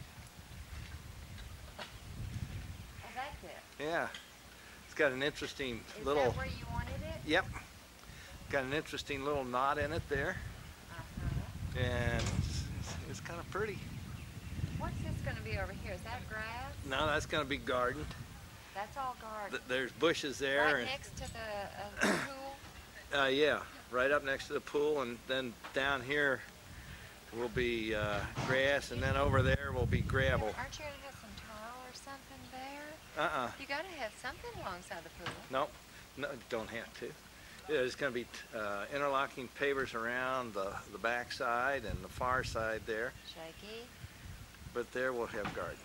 I like that. Yeah. It's got an interesting Is little, that where you wanted it? yep. Got an interesting little knot in it there. Uh-huh. And it's, it's, it's kind of pretty. What's this gonna be over here? Is that grass? No, that's gonna be gardened. That's all garden. Th- There's bushes there. Right and, next to the, uh, the pool? Uh, yeah, right up next to the pool, and then down here will be uh, grass, and then over there will be gravel. Aren't you gonna have some tile or something there? Uh-uh. You gotta have something alongside the pool. Nope. No, don't have to. Yeah, there's going to be uh, interlocking pavers around the, the back side and the far side there, Shaky. but there we'll have garden.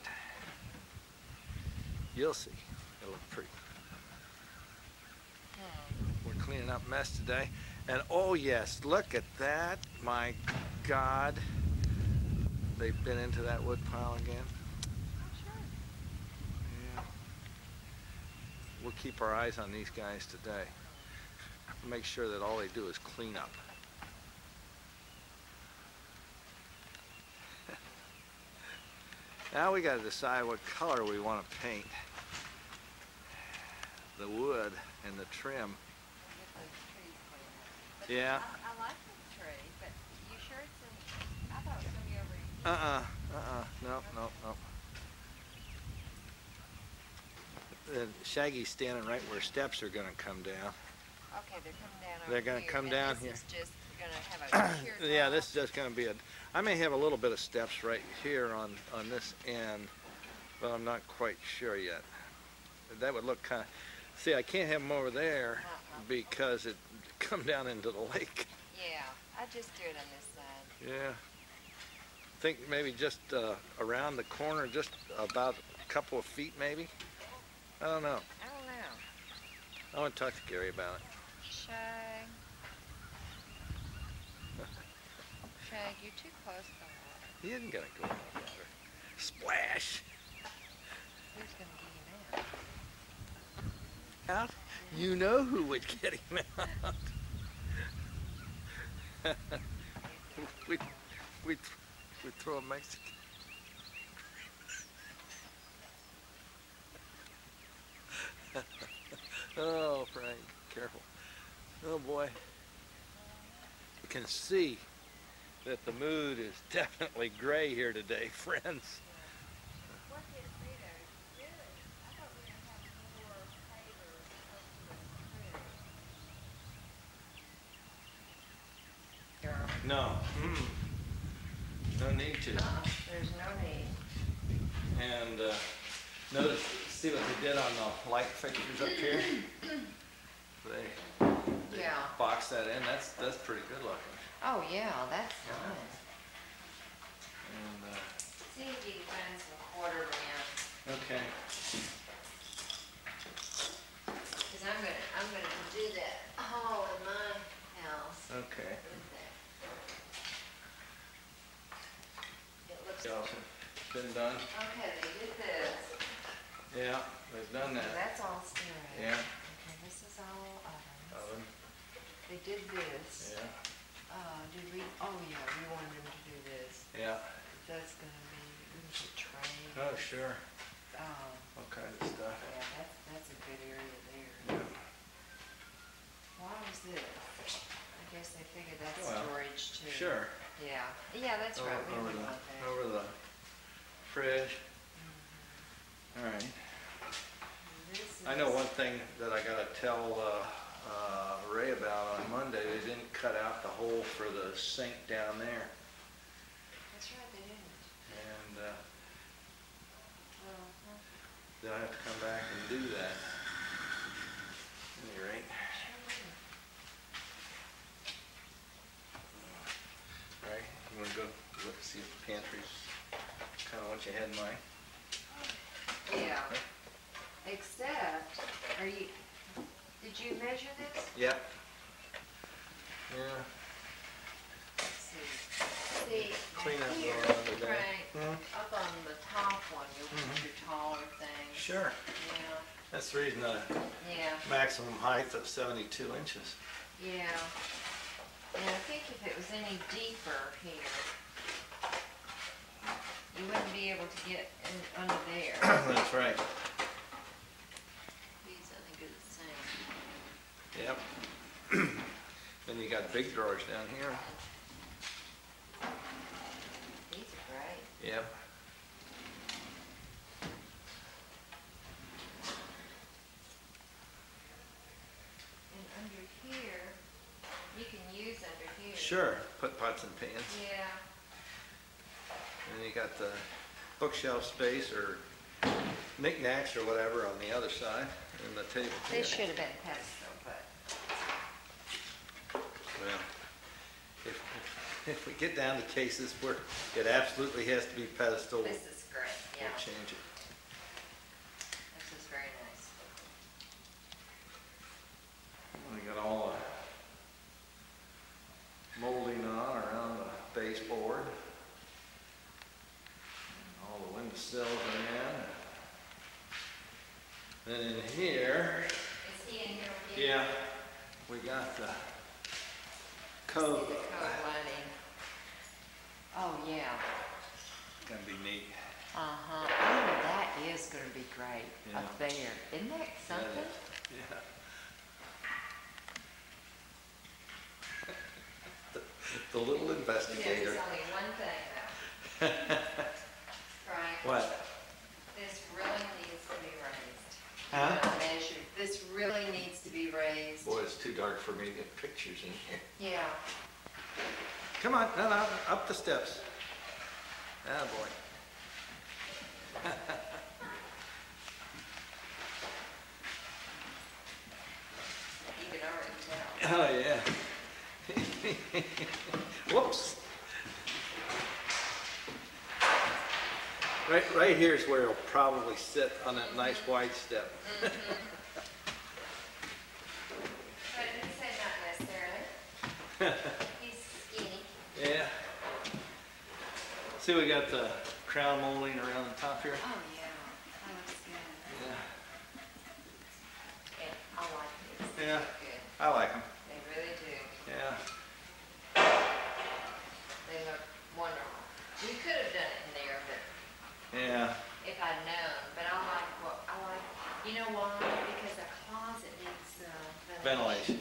You'll see. It'll look pretty. Hmm. We're cleaning up mess today. And oh yes, look at that. My God. They've been into that wood pile again. Oh, sure. Yeah. We'll keep our eyes on these guys today. Make sure that all they do is clean up. Now we got to decide what color we want to paint the wood and the trim. Get those trees cleaned up. But Yeah. I, I like the tree, but you sure it's in, I thought it was gonna be over in here. Uh-uh, uh-uh, no, no, no. And Shaggy's standing right where steps are going to come down. Okay, they're coming down over They're gonna here, come and down this here. is just gonna have a sheer Yeah, drop. this is just going to be a, I may have a little bit of steps right here on, on this end, but I'm not quite sure yet. That would look kind of, see, I can't have them over there Uh-uh. because it come down into the lake. Yeah, I just do it on this side. Yeah. Think maybe just uh, around the corner, just about a couple of feet maybe. I don't know. I don't know. I want to talk to Gary about it. Shag. Shag, you're too close to the water. He isn't going to go in the water. Splash! Who's gonna get him out? Out? You know who would get him out. we'd, we'd, we'd throw a Mexican. Oh, Frank, careful. Oh boy. You can see that the mood is definitely gray here today, friends. What gets me though, really, I thought we were gonna have more pavers up to the bridge. No. Mm. No need to. Uh-uh, there's no need. And uh, notice, see what they did on the light fixtures up here? They, they Yeah. boxed that in. That's that's pretty good looking. Oh, yeah, that's nice. And uh, See if you can find some quarter round. okay. Cause I'm gonna, I'm gonna do that hall in my house. Okay. with that. It looks, Awesome. Been done. okay, they did this. Yeah, they've done So that. that's all stereo. Yeah. Okay, this is all ovens. Oven. They did this. Yeah. Uh, did we, oh yeah, we wanted them to do this. Yeah. That's gonna be, we can put tray. Oh, sure. Um, All kinds of stuff. yeah, that's, that's a good area there. Yeah. Why was this? I guess they figured that's Well, storage too. Sure. Yeah, yeah, that's Over, right, we over didn't the want that. over the fridge. Mhm. All right. This I know is- one thing that I gotta tell uh, uh, Ray about on Monday. They didn't cut out the hole for the sink down there, That's right, they didn't. and uh, Uh-huh. they'll have to come back and do that. At any rate. Sure didn't. All right. You wanna go look see if the pantry's kind of what you had in mind? Yeah, except, are you, did you measure this? Yep. Yeah. Let's see. See, Clean up here, going on today. right, Mhm. up on the top one, you'll Mhm. put your taller things. Sure. Yeah, That's the reason the yeah, maximum height of seventy-two inches. yeah. And I think if it was any deeper here, you wouldn't be able to get in, under there. That's right. These, I think, are the same. Yep. Then you got big drawers down here. These are great. Yep. And under here, you can use under here. Sure. Put pots and pans. Yeah. And then you got the bookshelf space or knickknacks or whatever on the other side, and the table here. This should have been pesto, but. Well, if, if, if we get down to cases where it absolutely has to be pedestal, This is great, yeah. we'll change it. This is very nice. We got all the molding on around the baseboard. All the window sills are in. Then in here, Is he in here with you? yeah, we got the See code. the code lighting. Oh, yeah. Gonna be neat. Uh-huh. Oh, that is gonna be great Yeah. up there. Isn't that something? Yeah. The, the little You know, investigator. there's only one thing though. Frank, What? this really needs to be raised. Huh? Not measured. This really needs to be raised. Boy, it's too dark for me to get pictures in here. Yeah. Come on, no, no, up the steps. Ah, boy. You can already tell. Oh, yeah. Whoops. Right, right here is where he'll probably sit on that nice wide step. But I didn't say not necessarily. He's skinny. Yeah. See, we got the crown molding around the top here. Oh, yeah. That looks good. Yeah. Yeah, I like these. They're Yeah. good. I like them. They really do. Yeah. Yeah. if I'd known. But I like what I like. You know why? Because a closet needs uh, ventilation. Ventilation.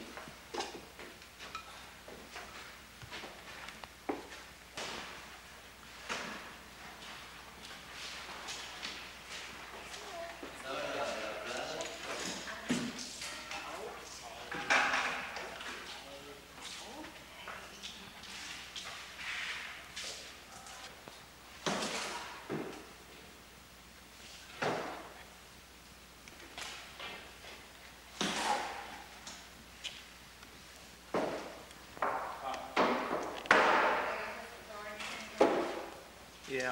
Yeah.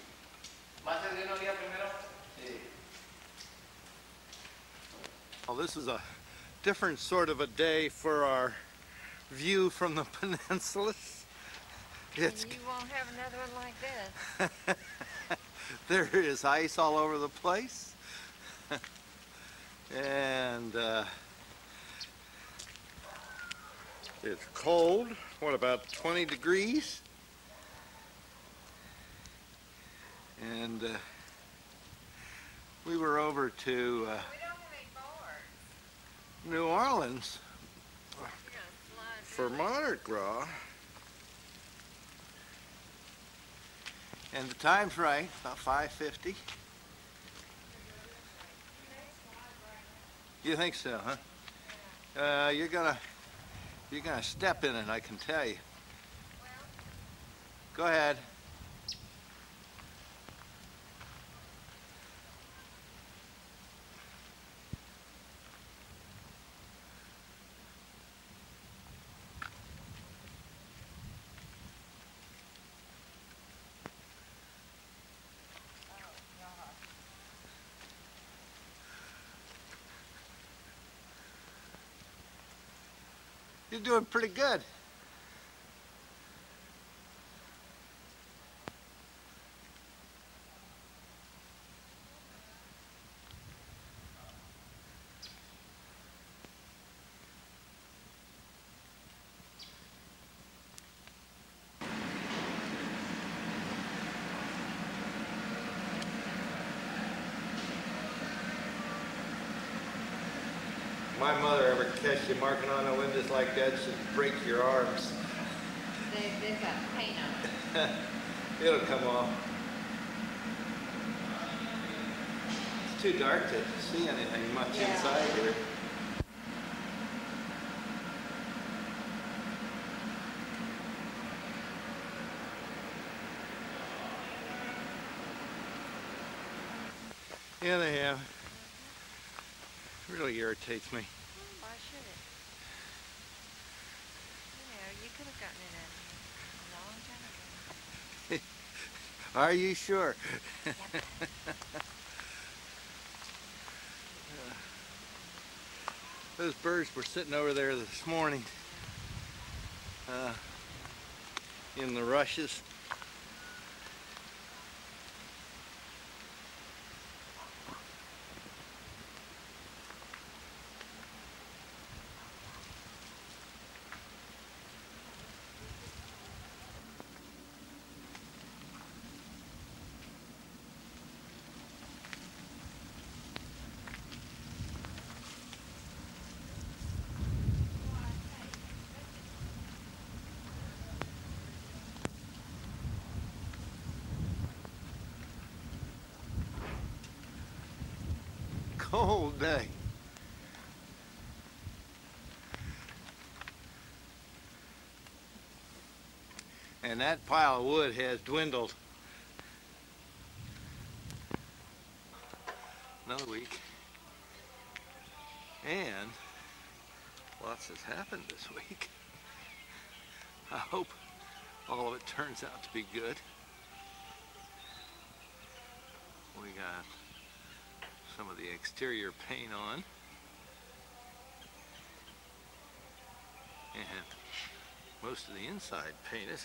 Well, this is a different sort of a day for our view from the peninsulas. It's, And you won't have another one like this. there is ice all over the place. And uh, it's cold. What, about twenty degrees? And uh, we were over to uh, We don't have any boards. New Orleans You're gonna slide for down. Mardi Gras. And the time's right, about five fifty. You think so, huh? Uh, you're gonna, you're gonna step in it, I can tell you. Go ahead. You're doing pretty good. My mother ever catch you marking on the windows like that, she'd break your arms. They, they've got paint on it. It'll come off. It's too dark to see anything much Yeah. inside here. Yeah, they have. It really irritates me. Why should it? You know, you could have gotten it out of here a long time ago. Are you sure? Yep. Those birds were sitting over there this morning uh, in the rushes. Cold day. And that pile of wood has dwindled. Another week. And lots has happened this week. I hope all of it turns out to be good. We got some of the exterior paint on. And most of the inside painted.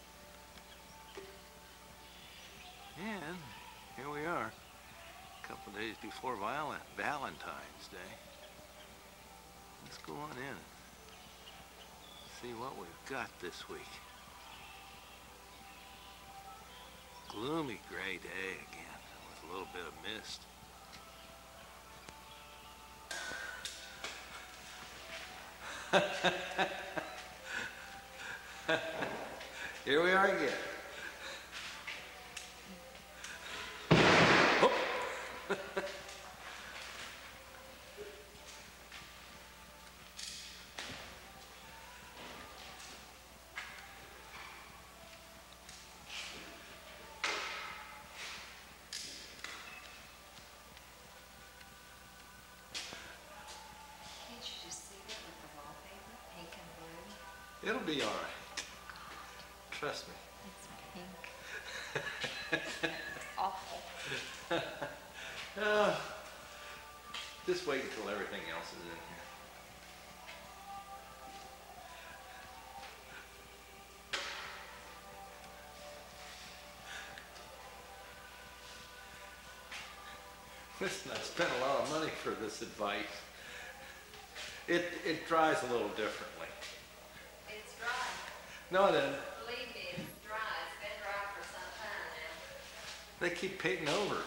And here we are, a couple days before Violent Valentine's Day. Let's go on in and see what we've got this week. Gloomy gray day again. a little bit of mist. Here we are again. Oh. Can't you just see that with the wallpaper, pink and blue? It'll be all right. Trust me. It's pink. It's awful. uh, just wait until everything else is in here. Listen, I spent a lot of money for this advice. It, it dries a little differently. It's dry. No, it isn't. Believe me, it's dry. It's been dry for some time now. They keep painting over.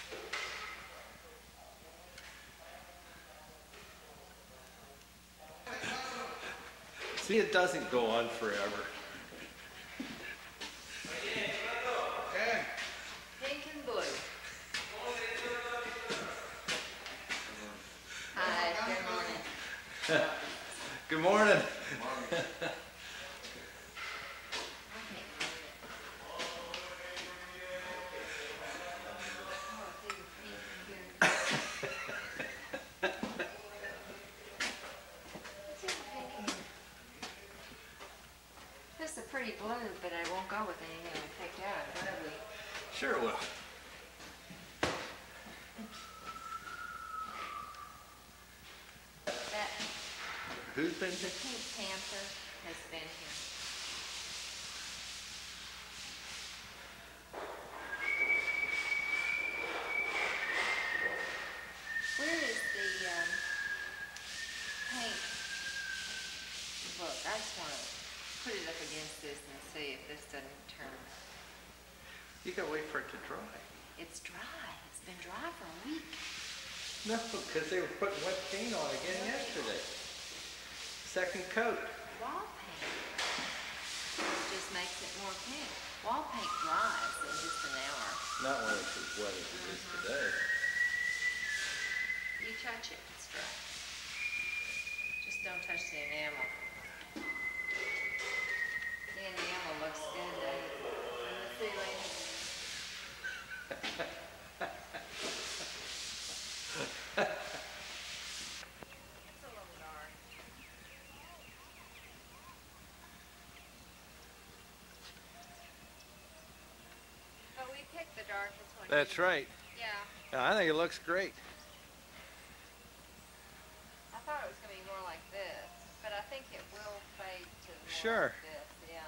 See, it doesn't go on forever. Pink and blue. Hi, good morning. Good morning. This is a pretty blue, but it won't go with anything we picked out, will we? Sure it will. That Who's been here? Pink Panther has been here. Where is the um, paint book? I just want to put it up against this and see if this doesn't turn. You gotta wait for it to dry. It's dry. It's been dry for a week. No, because they were putting wet paint on again yesterday. Second coat. Wall paint just makes it more pink. Wall paint dries in just an hour. Not when it's as wet as it is today. You touch it, it's dry. Just don't touch the enamel. The enamel looks good, doesn't it? On the ceiling. It's a little dark. But we picked the darkest one. That's right. Yeah. I think it looks great. I thought it was going to be more like this, but I think it will fade to more Sure. like this, yeah.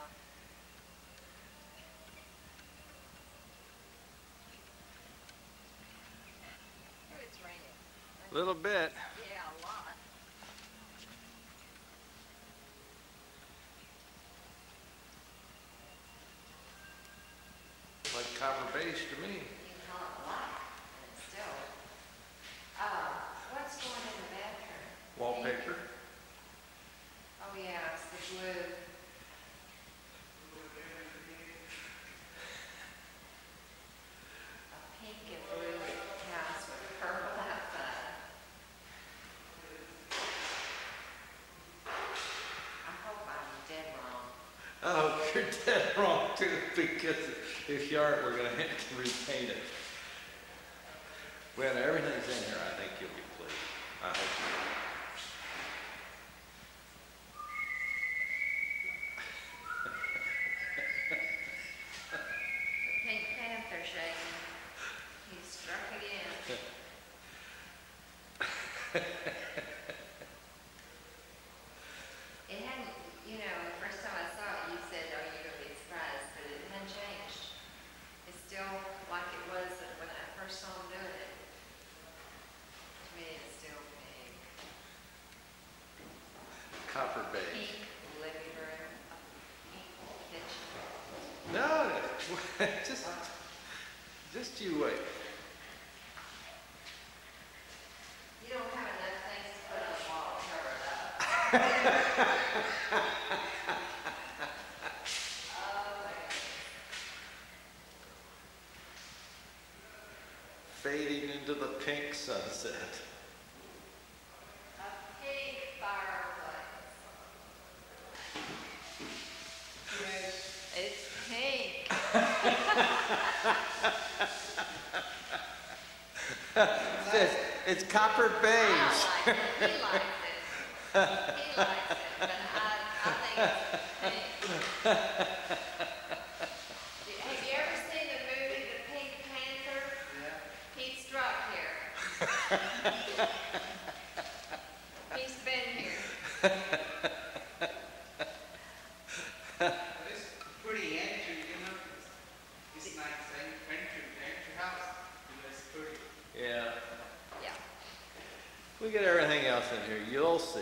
Oh, it's raining. A little bit. Yeah, a lot. Like copper beige to me. You can call it black, and it's still. Uh, what's going in the bathroom? Wallpaper. Oh, yeah, it's the blue. A pink and blue house with purple outside. I hope I'm dead wrong. Oh, you're dead wrong too, because if you aren't, we're gonna have to repaint it. When everything's in here, I think you'll be pleased. I hope so. The Pink Panther shaking. He struck again. It hadn't, you know, the first time I saw it, you said, oh, you're going to be surprised, but it hadn't changed. It's still like it was when I first saw him doing it. To me, it's still pink. Copper beige. Pink living room, pink kitchen. No, just, just you wait. Fading into the pink sunset. A pink fireplace. It's pink. it's, it's copper beige. I like it. He likes it. He likes it, but I, I think it's pink. Have you ever seen the movie The Pink Panther? Yeah. He struck here. He's been here. It's pretty entry, you know. It's like saying entry, entry house. It's pretty. Yeah. Yeah. We get everything else in here. You'll see.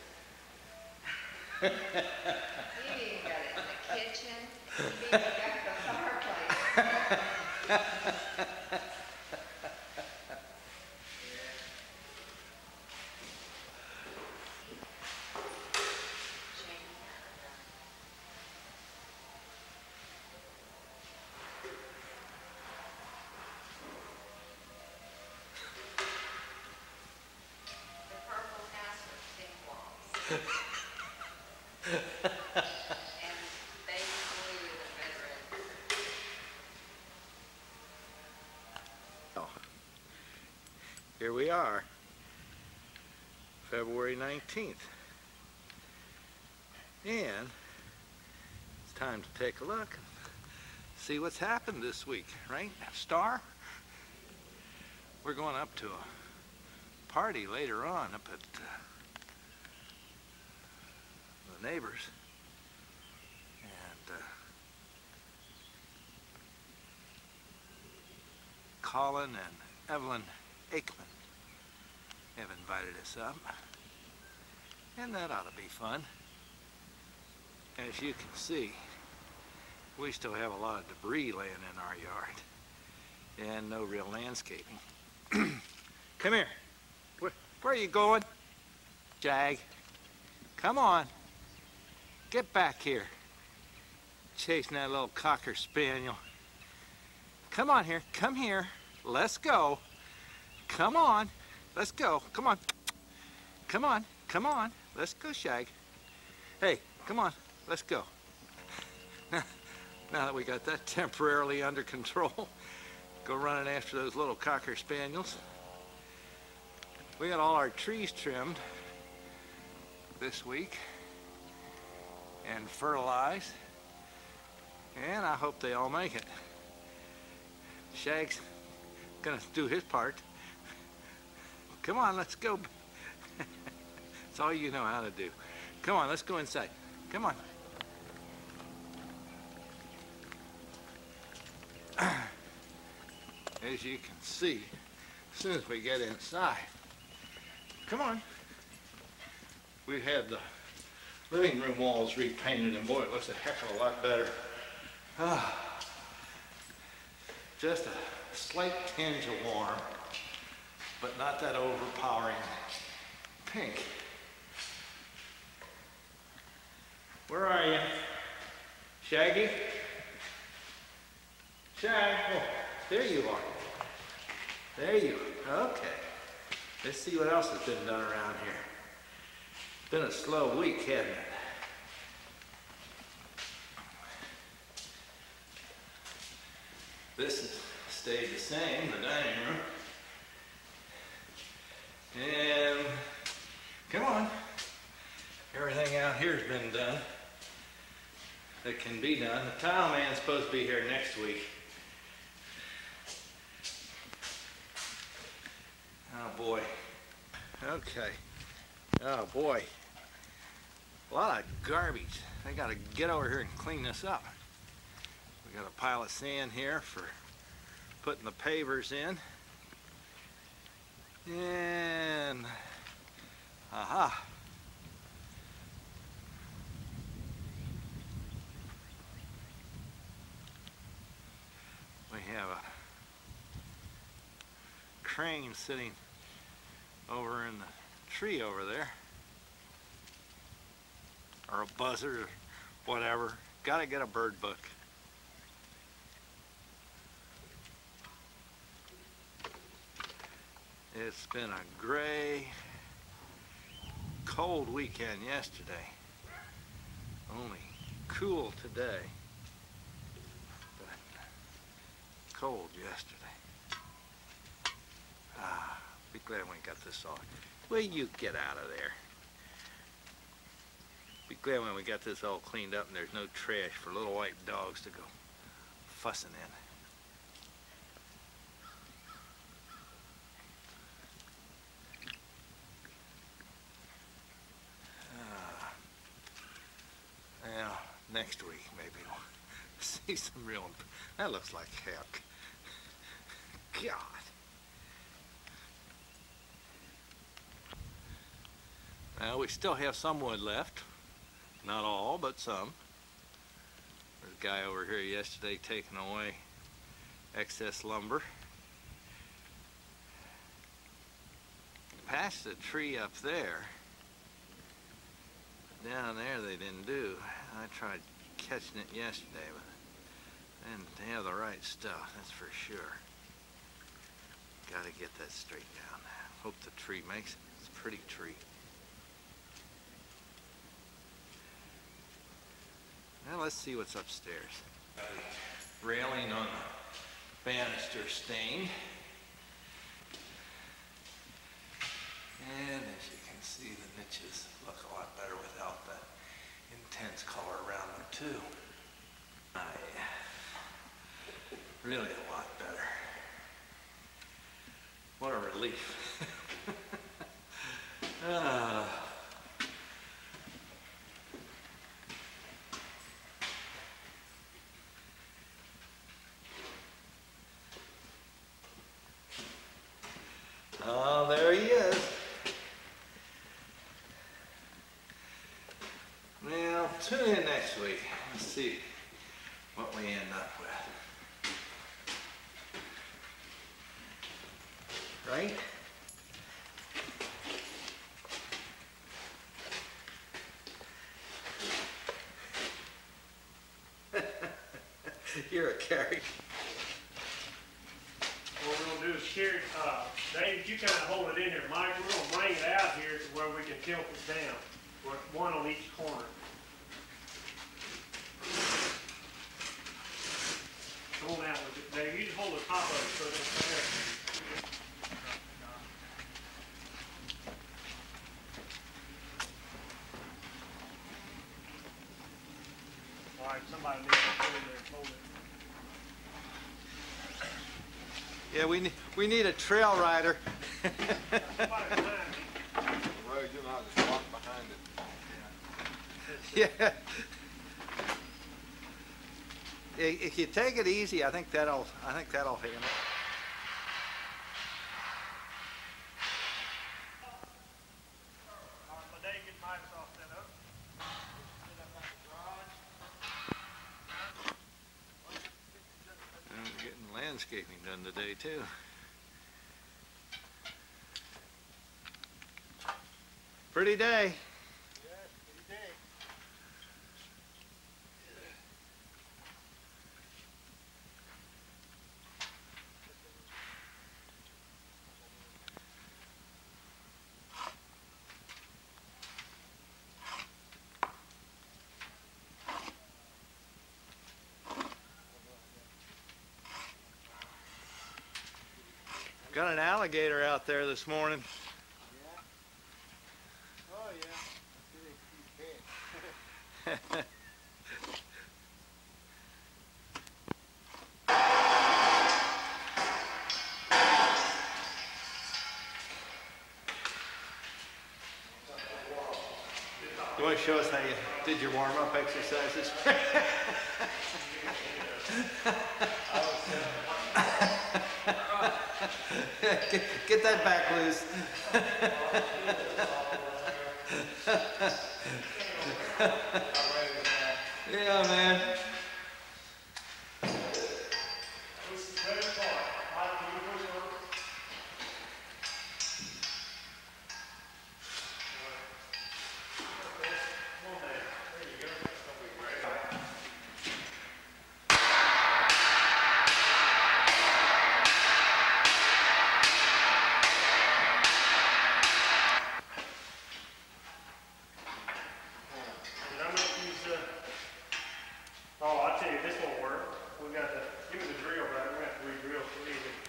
You even got it in the kitchen. You even got the fireplace. The purple house with pink walls. And baby blue in the bedroom. Oh. Here we are, February nineteenth. And it's time to take a look and see what's happened this week, right? Star? We're going up to a party later on up at uh, the neighbors. And uh, Colin and Evelyn Aikman have invited us up. And that ought to be fun. As you can see, we still have a lot of debris laying in our yard and no real landscaping. Come here. Where, where are you going? Jag. Come on. Get back here. Chasing that little cocker spaniel. Come on here. Come here. Let's go. Come on. Let's go. Come on. Come on. Come on. Let's go, Shag. Hey, come on. Let's go. Now that we got that temporarily under control, go running after those little cocker spaniels. We got all our trees trimmed this week and fertilized, and I hope they all make it. Shag's gonna do his part. Come on, let's go. It's all you know how to do. Come on, let's go inside. Come on. As you can see, as soon as we get inside, come on. We had the living room walls repainted, and boy, it looks a heck of a lot better. Ah, just a slight tinge of warm, but not that overpowering pink. Where are you? Shaggy? Shag, oh, there you are. There you are, okay. Let's see what else has been done around here. It's been a slow week, hasn't it? This has stayed the same, the dining room. And, come on. Everything out here has been done that can be done. The tile man's supposed to be here next week. Oh boy. Okay. Oh boy. A lot of garbage. I gotta get over here and clean this up. We got a pile of sand here for putting the pavers in. And, aha. We have a crane sitting over in the tree over there. or a buzzard or whatever. Gotta get a bird book. It's been a gray, cold weekend yesterday. Only cool today, but cold yesterday. Ah, be glad we got this all. Will you get out of there? Be glad when we got this all cleaned up and there's no trash for little white dogs to go fussing in. Uh, well, next week maybe we'll see some real. That looks like heck. God. Well, we still have some wood left. Not all, but some. There's a guy over here yesterday taking away excess lumber. Past the tree up there, down there they didn't do. I tried catching it yesterday, but they didn't have the right stuff, that's for sure. Gotta get that straight down. Hope the tree makes it. It's a pretty tree. Now let's see what's upstairs. Railing on the banister stained. And as you can see, the niches look a lot better without the intense color around them too. I, really a lot better. What a relief. uh, Oh, there he is. Now, tune in next week. Let's see what we end up with. Right? You're a character. What we're gonna do is share, uh, Dave, you kind of hold it in there, Mike. We're gonna bring it out here to where we can tilt it down. With one on each corner. Come on out with it, Dave. You just hold the top of it so it's there. All right, somebody needs to go in there and hold it. Yeah, we need, we need a trail rider. Road, you'll not just walk behind it. Yeah. If you take it easy, I think that'll, I think that'll handle it. I'm getting landscaping done today too. Pretty day. Got an alligator out there this morning. Yeah? Oh, yeah. You want to show us how you did your warm-up exercises? get, get that back loose. Yeah, man. this won't work. We got to, give me the drill, but we're going to have to re-drill three of them.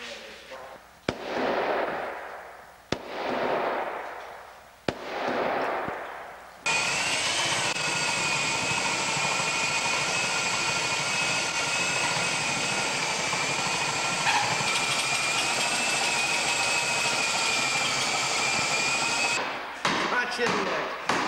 Watch it there.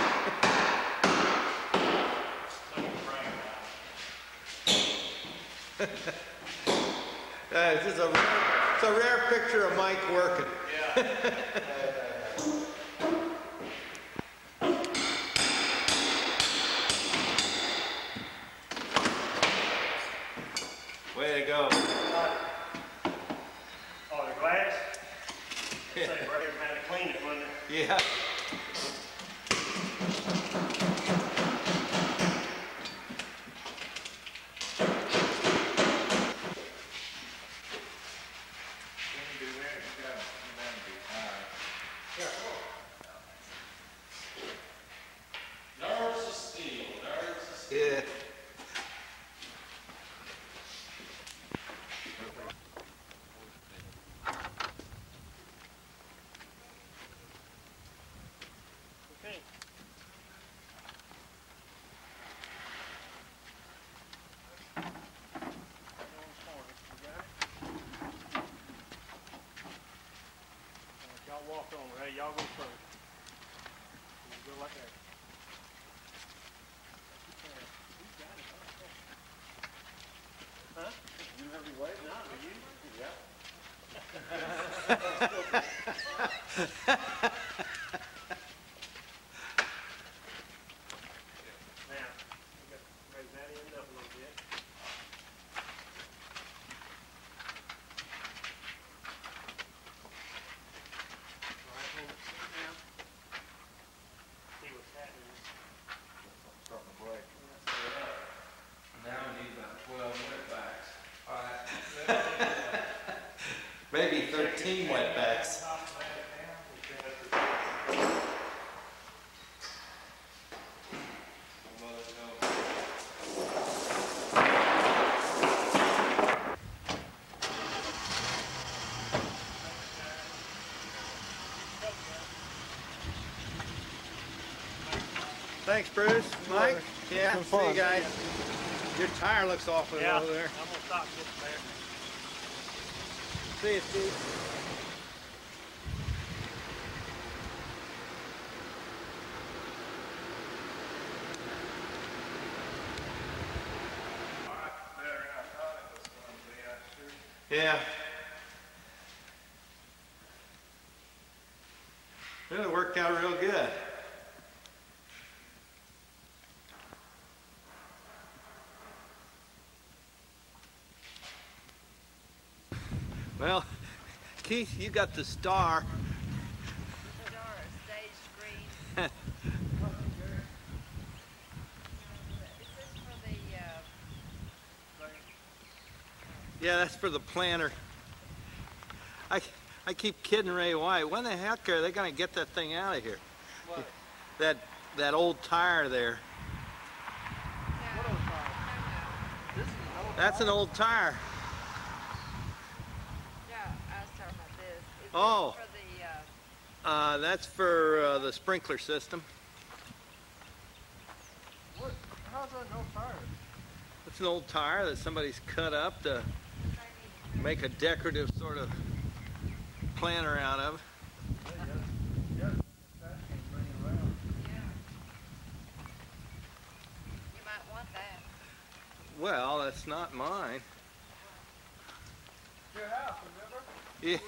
Uh, this is a rare, it's a rare picture of Mike working. Yeah. Way to go. Oh, the glass? Say, right here, had to clean it, wasn't it? Yeah. Nerves of steel, nerves of steel. Yeah. Okay. Y'all walk on, right? Y'all go first. You go like that. Huh? You have your way? No, you? Yeah. Now, we got to raise that end up a little bit. Right, hold it down. See what's happening. Starting to break. Now we need about twelve wetbacks. All right. Maybe thirteen wetbacks. Thanks, Bruce. Mike? Yeah, Some see fun. you guys. Your tire looks awfully Yeah, low there. I'm gonna stop getting there. See you, Steve. Yeah. Really worked out real good. Well, Keith, you got the star. Star, stage green. Is this for the, uh, Yeah, that's for the planter. I, I keep kidding Ray White. When the heck are they going to get that thing out of here? What? That that old tire there. no, no, no. This is an old That's an old tire. Yeah, I was talking about this. Is Oh. this for the, uh, Uh, that's for uh, the sprinkler system. What? How's that no tire? It's an old tire that somebody's cut up to make a decorative sort of planter out of. Yeah, yeah. Yeah. That can bring it around. yeah. You might want that. Well, that's not mine. Your house, remember? Yeah.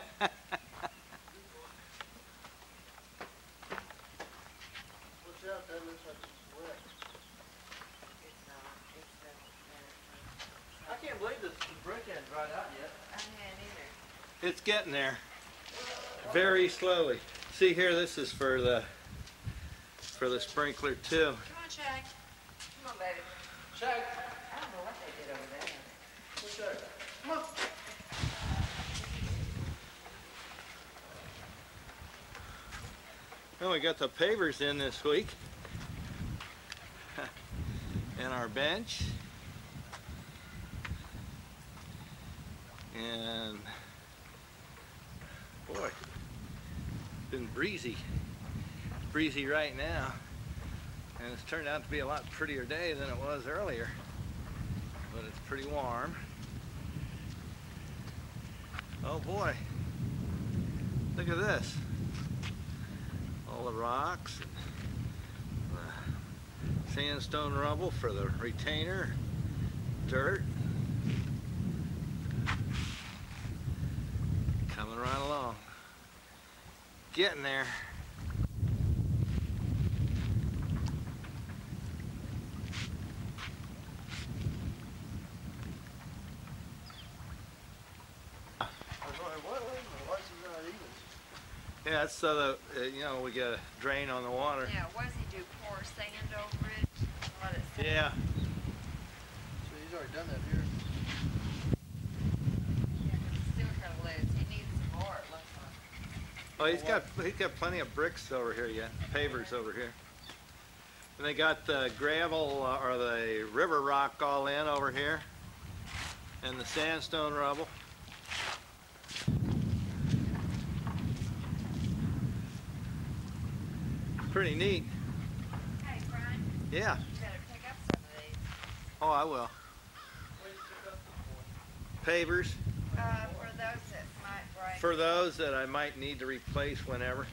Watch out, that looks like it's wet. It's not, it's the, I can't believe this brick hasn't dried out yet. I can't either. It's getting there. Very slowly. See here, this is for the for the sprinkler too. Come on, Shag. Come on, baby. Shag, I don't know what they did over there. what's that? Come on. Well, we got the pavers in this week. And our bench. And boy, it's been breezy. It's breezy right now, and it's turned out to be a lot prettier day than it was earlier, but it's pretty warm. Oh boy, look at this. All the rocks and the sandstone rubble for the retainer, dirt. Coming right along. Getting there. Yeah, it's so that, uh, you know, we got a drain on the water. Yeah, what does he do, pour sand over it? Let it sit? Yeah. So he's already done that here. Yeah, 'cause it's still kind of loose. He needs some more, it looks like. Oh, he's got he's got plenty of bricks over here yet, pavers over here. And they got the gravel uh, or the river rock all in over here, and the sandstone rubble. Pretty neat. Hey, Brian, Yeah. you better pick up some of these. Oh, I will. Pavers Uh, for those that might break. for those that I might need to replace whenever.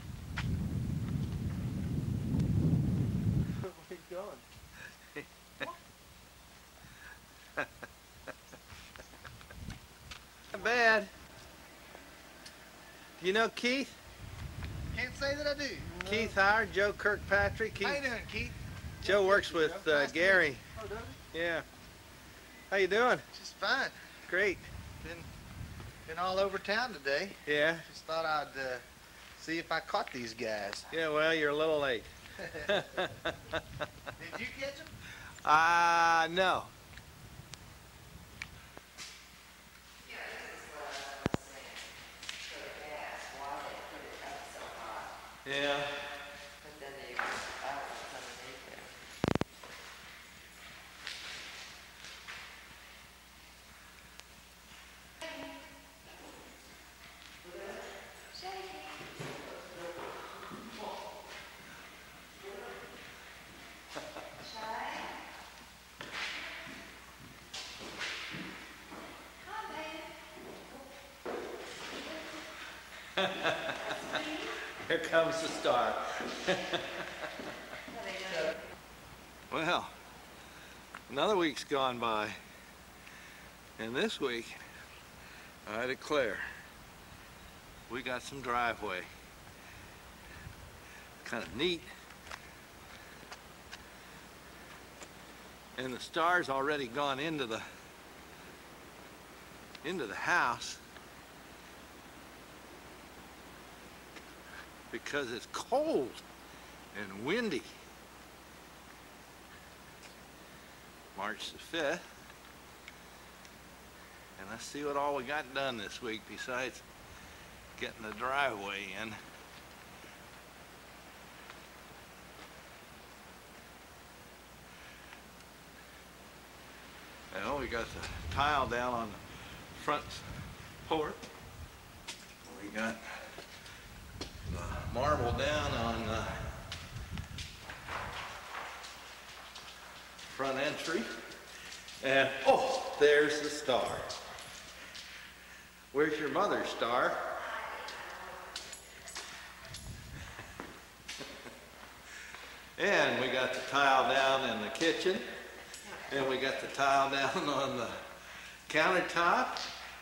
Where you going? Not bad. You know Keith? Can't say that I do. Keith Howard, Joe Kirkpatrick. Keith, How you doing, Keith? Joe works with uh, Gary. Oh, does he? Yeah. How you doing? Just fine. Great. Been been all over town today. Yeah. Just thought I'd uh, see if I caught these guys. Yeah, well, you're a little late. Did you catch them? Ah, uh, no. Yeah. But then they, I don't know what's underneath there. Here comes the star. Well, another week's gone by, and this week, I declare, we got some driveway. Kind of neat. And the star's already gone into the into the house because it's cold and windy. March the fifth. And let's see what all we got done this week besides getting the driveway in. Well, we got the tile down on the front porch. We got the marble down on the front entry. And, oh, there's the star. Where's your mother's star? And we got the tile down in the kitchen. And we got the tile down on the countertop.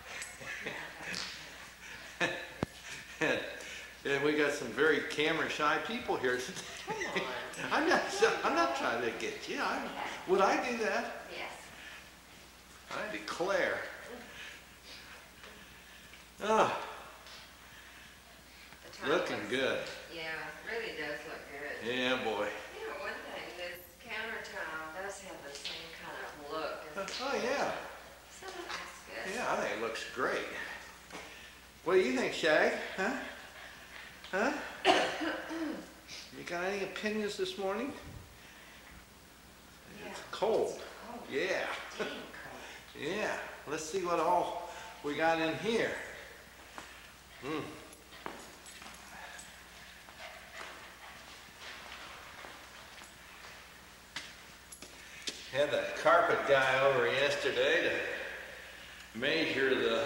and, and we got some very camera shy people here today. I'm not I'm not trying to get you. I, would I do that? Yes. I declare. Oh, The tile looking looks- good. Yeah, it really does look good. Yeah, boy. You know, one thing, this counter tile does have the same kind of look. as Oh, the yeah. So that's good. Yeah, I think it looks great. What do you think, Shag? Huh? Huh? You got any opinions this morning? It's cold. Oh, Yeah. dang cold. Yeah. Let's see what all we got in here. Mm. Had that carpet guy over yesterday to measure the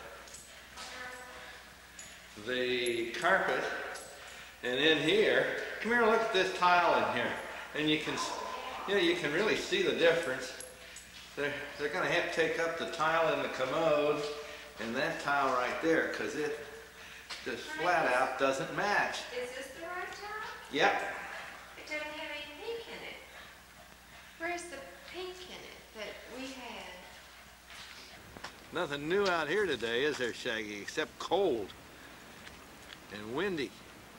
the carpet, and in here, come here, look at this tile in here, and you can, you know, you can really see the difference. They're, they're going to have to take up the tile in the commode and that tile right there, because it just flat out doesn't match. Is this the right tile? Yep. It doesn't have any pink in it. Where's the pink in it that we had? Nothing new out here today, is there, Shaggy, except cold and windy.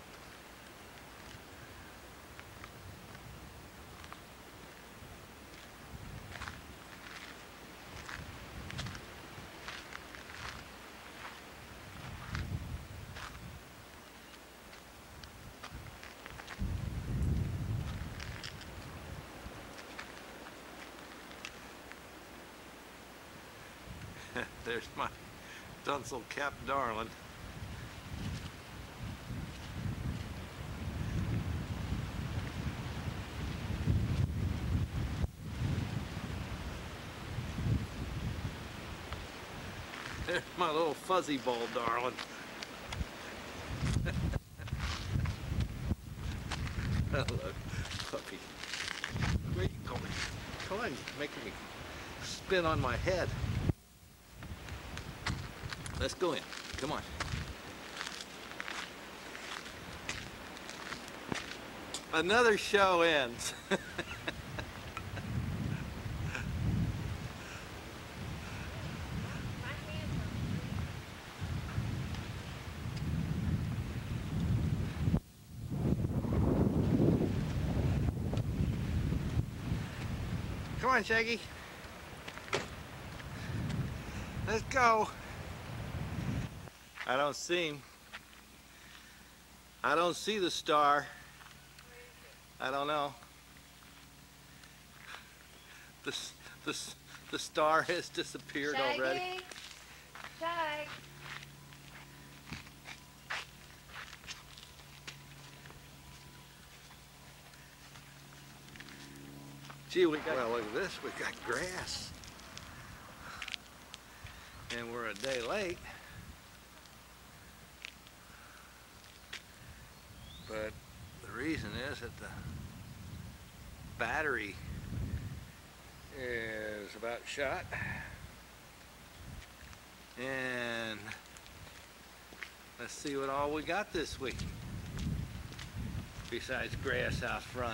There's my Dunsel cap darling. There's my little fuzzy ball darling. Hello, puppy. Where you going? Come on, you're making me spin on my head. Let's go in. Come on. Another show ends. Come on, Shaggy. Let's go. I don't see him. I don't see the star. I don't know. The, the, the star has disappeared Shaggy? already. Shag. Gee, we got, well, look at this. We got grass. And we're a day late. But the reason is that the battery is about shot. And let's see what all we got this week besides grass out front.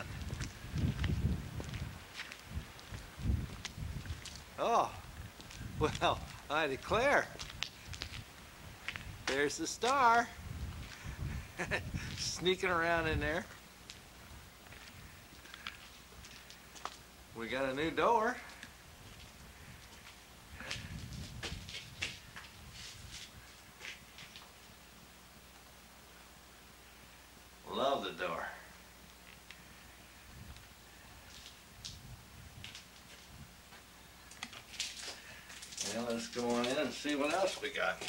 Oh, well, I declare, there's the star. Sneaking around in there. We got a new door. Love the door. Well, let's go on in and see what else we got.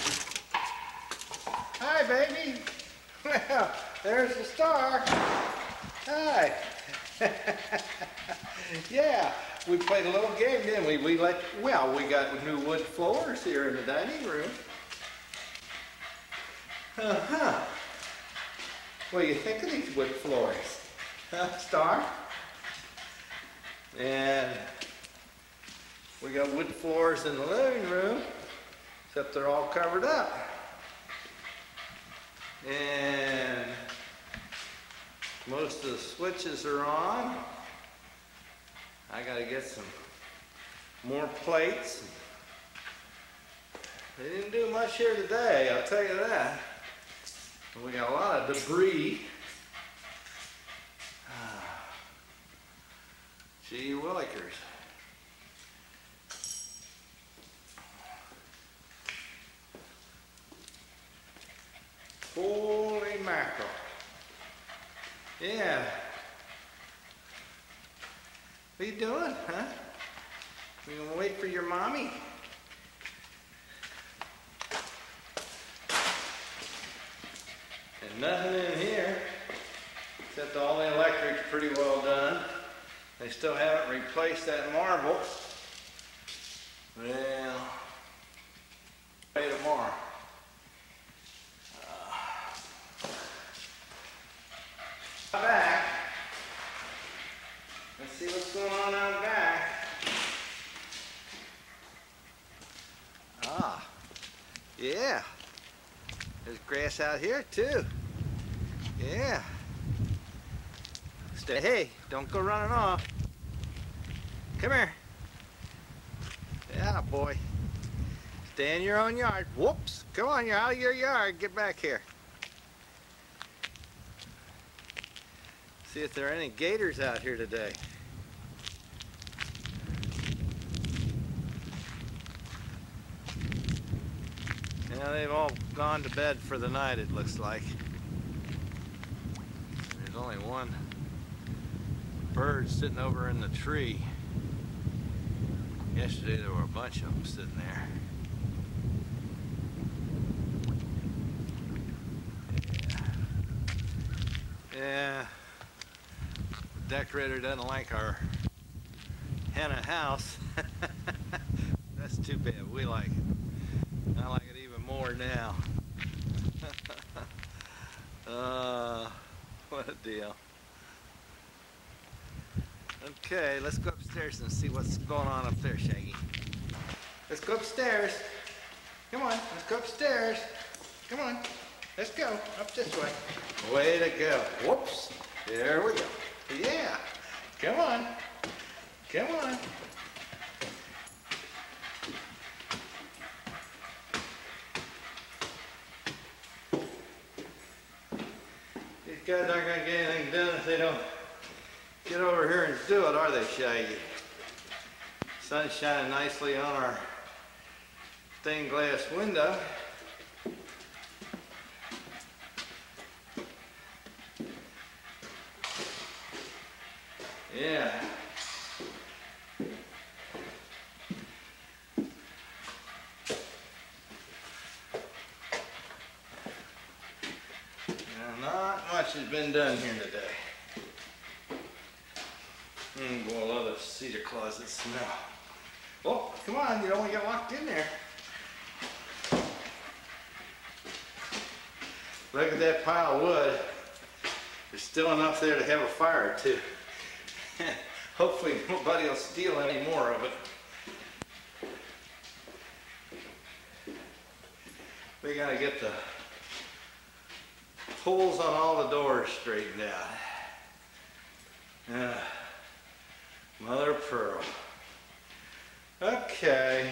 Hi, baby. Well, there's the star. Hi. Yeah, we played a little game, didn't we? We let, well, we got new wood floors here in the dining room. Uh-huh. What do you think of these wood floors? Huh, Star? And we got wood floors in the living room, except they're all covered up. And most of the switches are on. I gotta get some more plates. They didn't do much here today, I'll tell you that. We got a lot of debris. Gee willikers. Holy mackerel. Yeah. What are you doing, huh? You gonna wait for your mommy? And nothing in here, except all the electric's pretty well done. They still haven't replaced that marble. Well, pay tomorrow. Uh, back. Let's see what's going on out back. Ah, yeah. There's grass out here too. Yeah. Stay. Hey, don't go running off. Come here. Yeah, boy. Stay in your own yard. Whoops. Come on, you're out of your yard. Get back here. See if there are any gators out here today. Yeah, they've all gone to bed for the night, it looks like. There's only one bird sitting over in the tree. Yesterday there were a bunch of them sitting there. Yeah. Yeah. The decorator doesn't like our henna house. That's too bad. We like it. I like it even more now. uh, what a deal. Okay, let's go upstairs and see what's going on up there, Shaggy. Let's go upstairs. Come on, let's go upstairs. Come on, let's go up this way. Way to go. Whoops. There we go. Yeah. Come on. Come on. These guys aren't going to get anything done if they don't get over here and do it, are they, Shaggy? Sun's shining nicely on our stained glass window. Yeah. Now, not much has been done here today. Mm, boy, I love those cedar closets smell. Oh, come on, you don't want to get locked in there. Look at that pile of wood. There's still enough there to have a fire too. Hopefully nobody will steal any more of it. We gotta get the holes on all the doors straightened out. Uh, mother of pearl. Okay.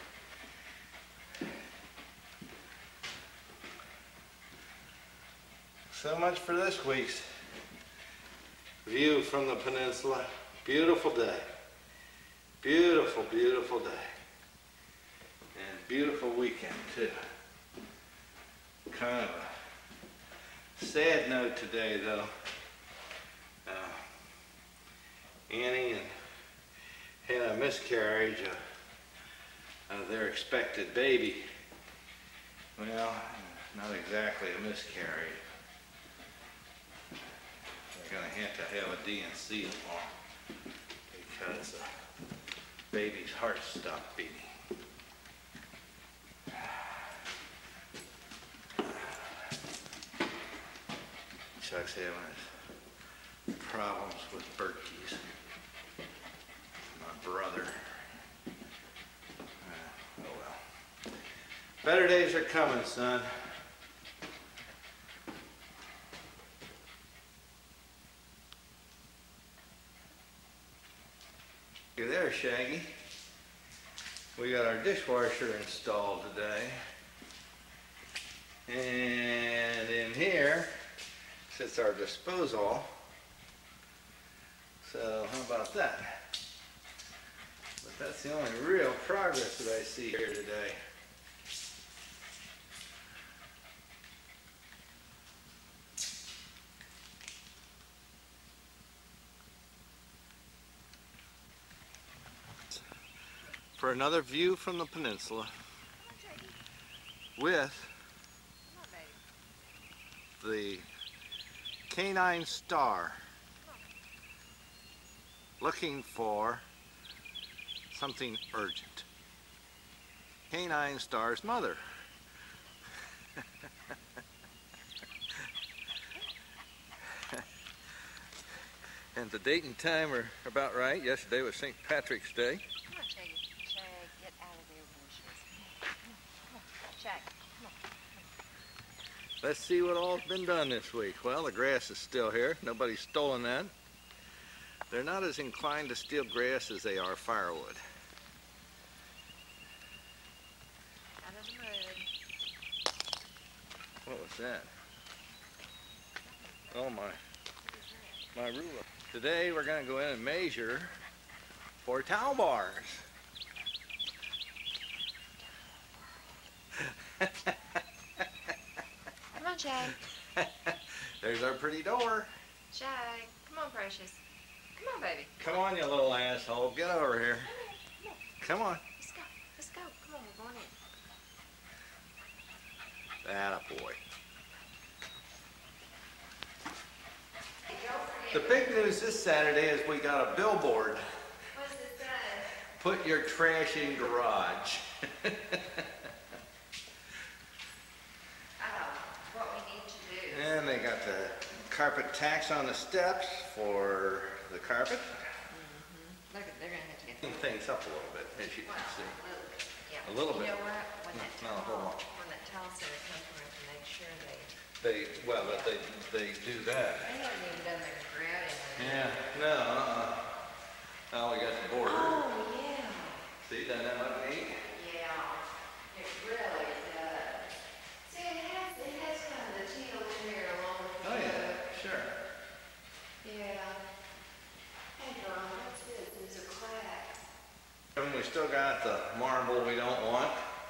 So much for this week's view from the peninsula. Beautiful day. Beautiful, beautiful day. And beautiful weekend too. Kind of a sad note today though. Uh, Annie and had a miscarriage of, of their expected baby. Well, not exactly a miscarriage. They're going to have to have a D and C tomorrow because the baby's heart stopped beating. Chuck's having his problems with Bertke's. My brother. Uh, oh well. Better days are coming, son. You're there, Shaggy. We got our dishwasher installed today. And in here sits our disposal. So how about that? But that's the only real progress that I see here today. For another view from the peninsula with the canine star looking for something urgent. Canine star's mother. And the date and time are about right. Yesterday was Saint Patrick's Day. Come on, Shaggy. Shag, get out of there when she is. Come on, Shag, come on. Let's see what all's been done this week. Well, the grass is still here. Nobody's stolen that. They're not as inclined to steal grass as they are firewood. Out of the mud. What was that? Oh my, my ruler. Today we're going to go in and measure for towel bars. Come on, Shag. There's our pretty door. Shag, come on, precious. Come on, baby. Come on, you little asshole. Get over here. Come on. Let's go. Let's go. Come on, we're going in. Attaboy. The big news this Saturday is we got a billboard. What's it say? Put your trash in garage. Oh, what we need to do. And they got the carpet tacks on the steps for the carpet. Mm-hmm. Look, they're going to have to get Clean things up a little bit, as you Well, can see. a little bit, yeah. A little You bit. know what? When that Not a whole tile, lot. when that tile center comes, we're going to have to make sure they, They, well, that they, they do that. they haven't even done their grouting. Yeah, no, uh-uh. Oh, we got the border. Oh, yeah. See, doesn't that look neat? Yeah. It really does. See, it has, it has kind of the teal here along with the. Oh, yeah, sure. Yeah. Hey, Ron, what's this? There's a crack. And we still got the marble we don't want.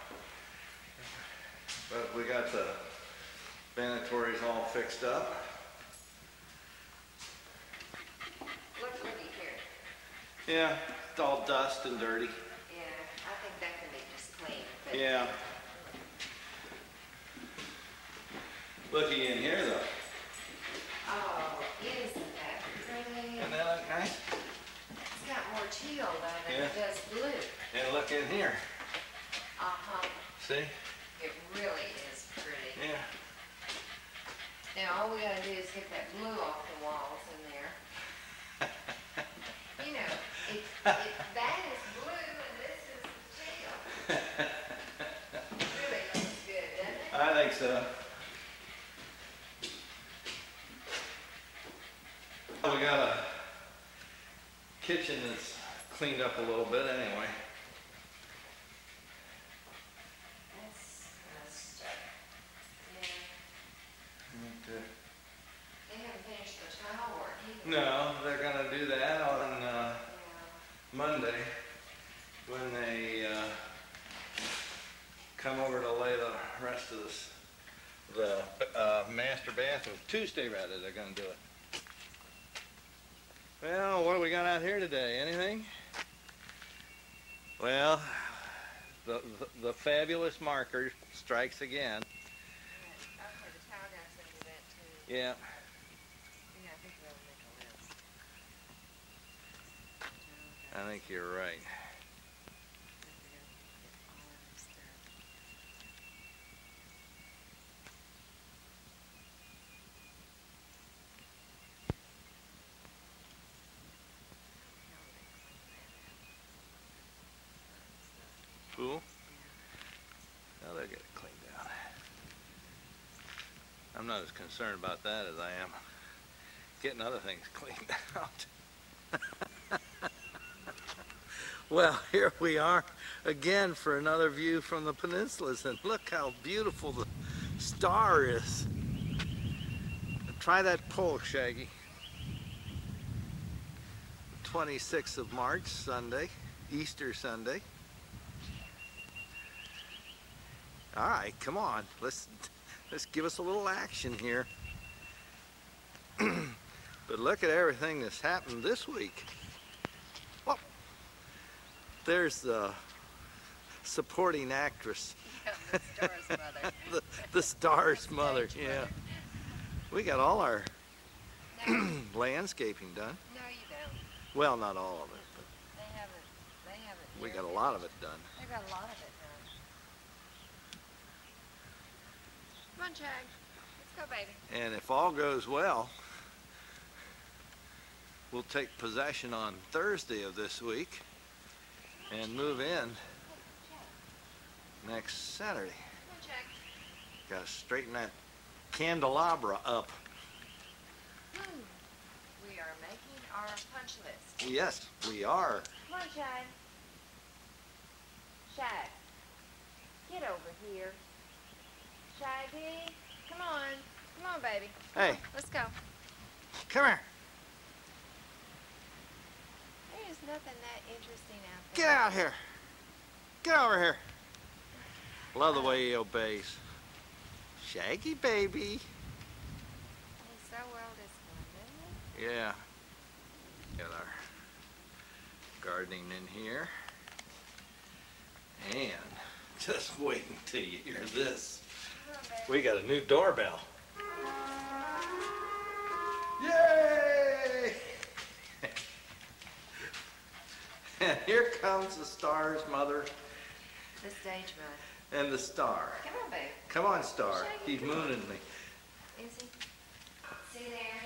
But we got the vanitories all fixed up. Look pretty here. Yeah, it's all dust and dirty. Yeah, I think that can be just clean. But Yeah. Looky in here though. Oh, isn't that pretty? Doesn't that look nice? It's got more teal though than Yeah. it does blue. And look in here. Uh-huh. See? It really is pretty. Yeah. Now all we gotta do is get that blue off the walls in there. You know, it, it, that is blue and this is teal. It really looks good, doesn't it? I think so. We got a kitchen that's cleaned up a little bit anyway. That's messed up. Yeah. Okay. They haven't finished the tile work either. No, they're gonna do that on uh, Yeah. Monday when they uh, come over to lay the rest of this, the uh, master bathroom. Tuesday rather, they're gonna do it. Well, what do we got out here today? Anything? Well, the, the, the fabulous marker strikes again. Yeah. Okay, the tile guy said do that too. Yeah. Yeah, I think we'll make a list. I think you're right. Cool. Now they'll get it cleaned out. I'm not as concerned about that as I am getting other things cleaned out. Well, here we are again for another view from the Peninsulas, and look how beautiful the star is. Try that pole, Shaggy. twenty-sixth of March, Sunday, Easter Sunday. All right, come on. Let's let's give us a little action here. But look at everything that's happened this week. Well, there's the supporting actress. Yeah, the star's mother. the, the star's Stage mother, mother. yeah. We got all our No, landscaping done. no, you don't. Well, not all of it, but They haven't. They haven't. we near got a lot of finished. it done. They got a lot of it done. Come on, Chag. Let's go, baby. And if all goes well, we'll take possession on Thursday of this week and move in Hey, Chag. next Saturday. Come on, Chag. Gotta straighten that candelabra up. Hmm. We are making our punch list. Yes, we are. Come on, Shag. Shag. Get over here. Shaggy. Come on. Come on, baby. Come Hey. on, let's go. Come here. There is nothing that interesting out there. Get out here. Get over here. Love the way he obeys. Shaggy baby. He's so well disciplined, isn't Yeah. Got our gardening in here. And just wait until you hear this. he? Come on, baby. We got a new doorbell. Yay! And here comes the star's mother The stage run. and the star. Come on, baby. Come on, star. Shaggy, He's come on. mooning me. Is he? See there?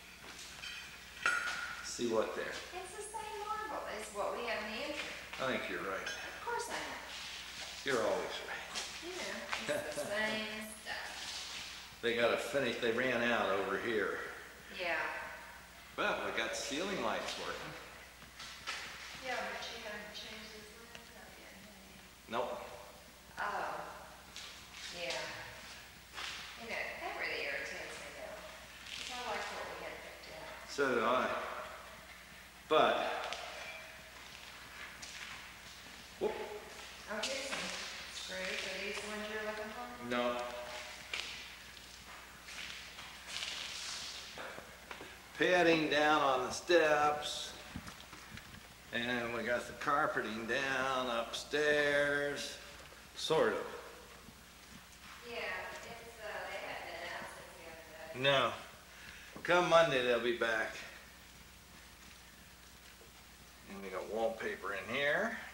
See what there? It's the same marble as what we have in the entry. I think you're right. Of course I know. You're always right. You know, it's the same stuff. They got to finish. They ran out over here. Yeah. But we got ceiling lights working. Yeah, but you haven't changed this lens up yet, have you? Nope. Oh. Yeah. You know, that really irritates me though. Because I like what we had picked out. So do I. But, whoop, Oh, here's some screws. Are these the ones you're looking for? no. Padding down on the steps. And we got the carpeting down upstairs. Sort of. Yeah, it's, uh, they haven't been out since the other day. No. Come Monday, they'll be back. And we got wallpaper in here.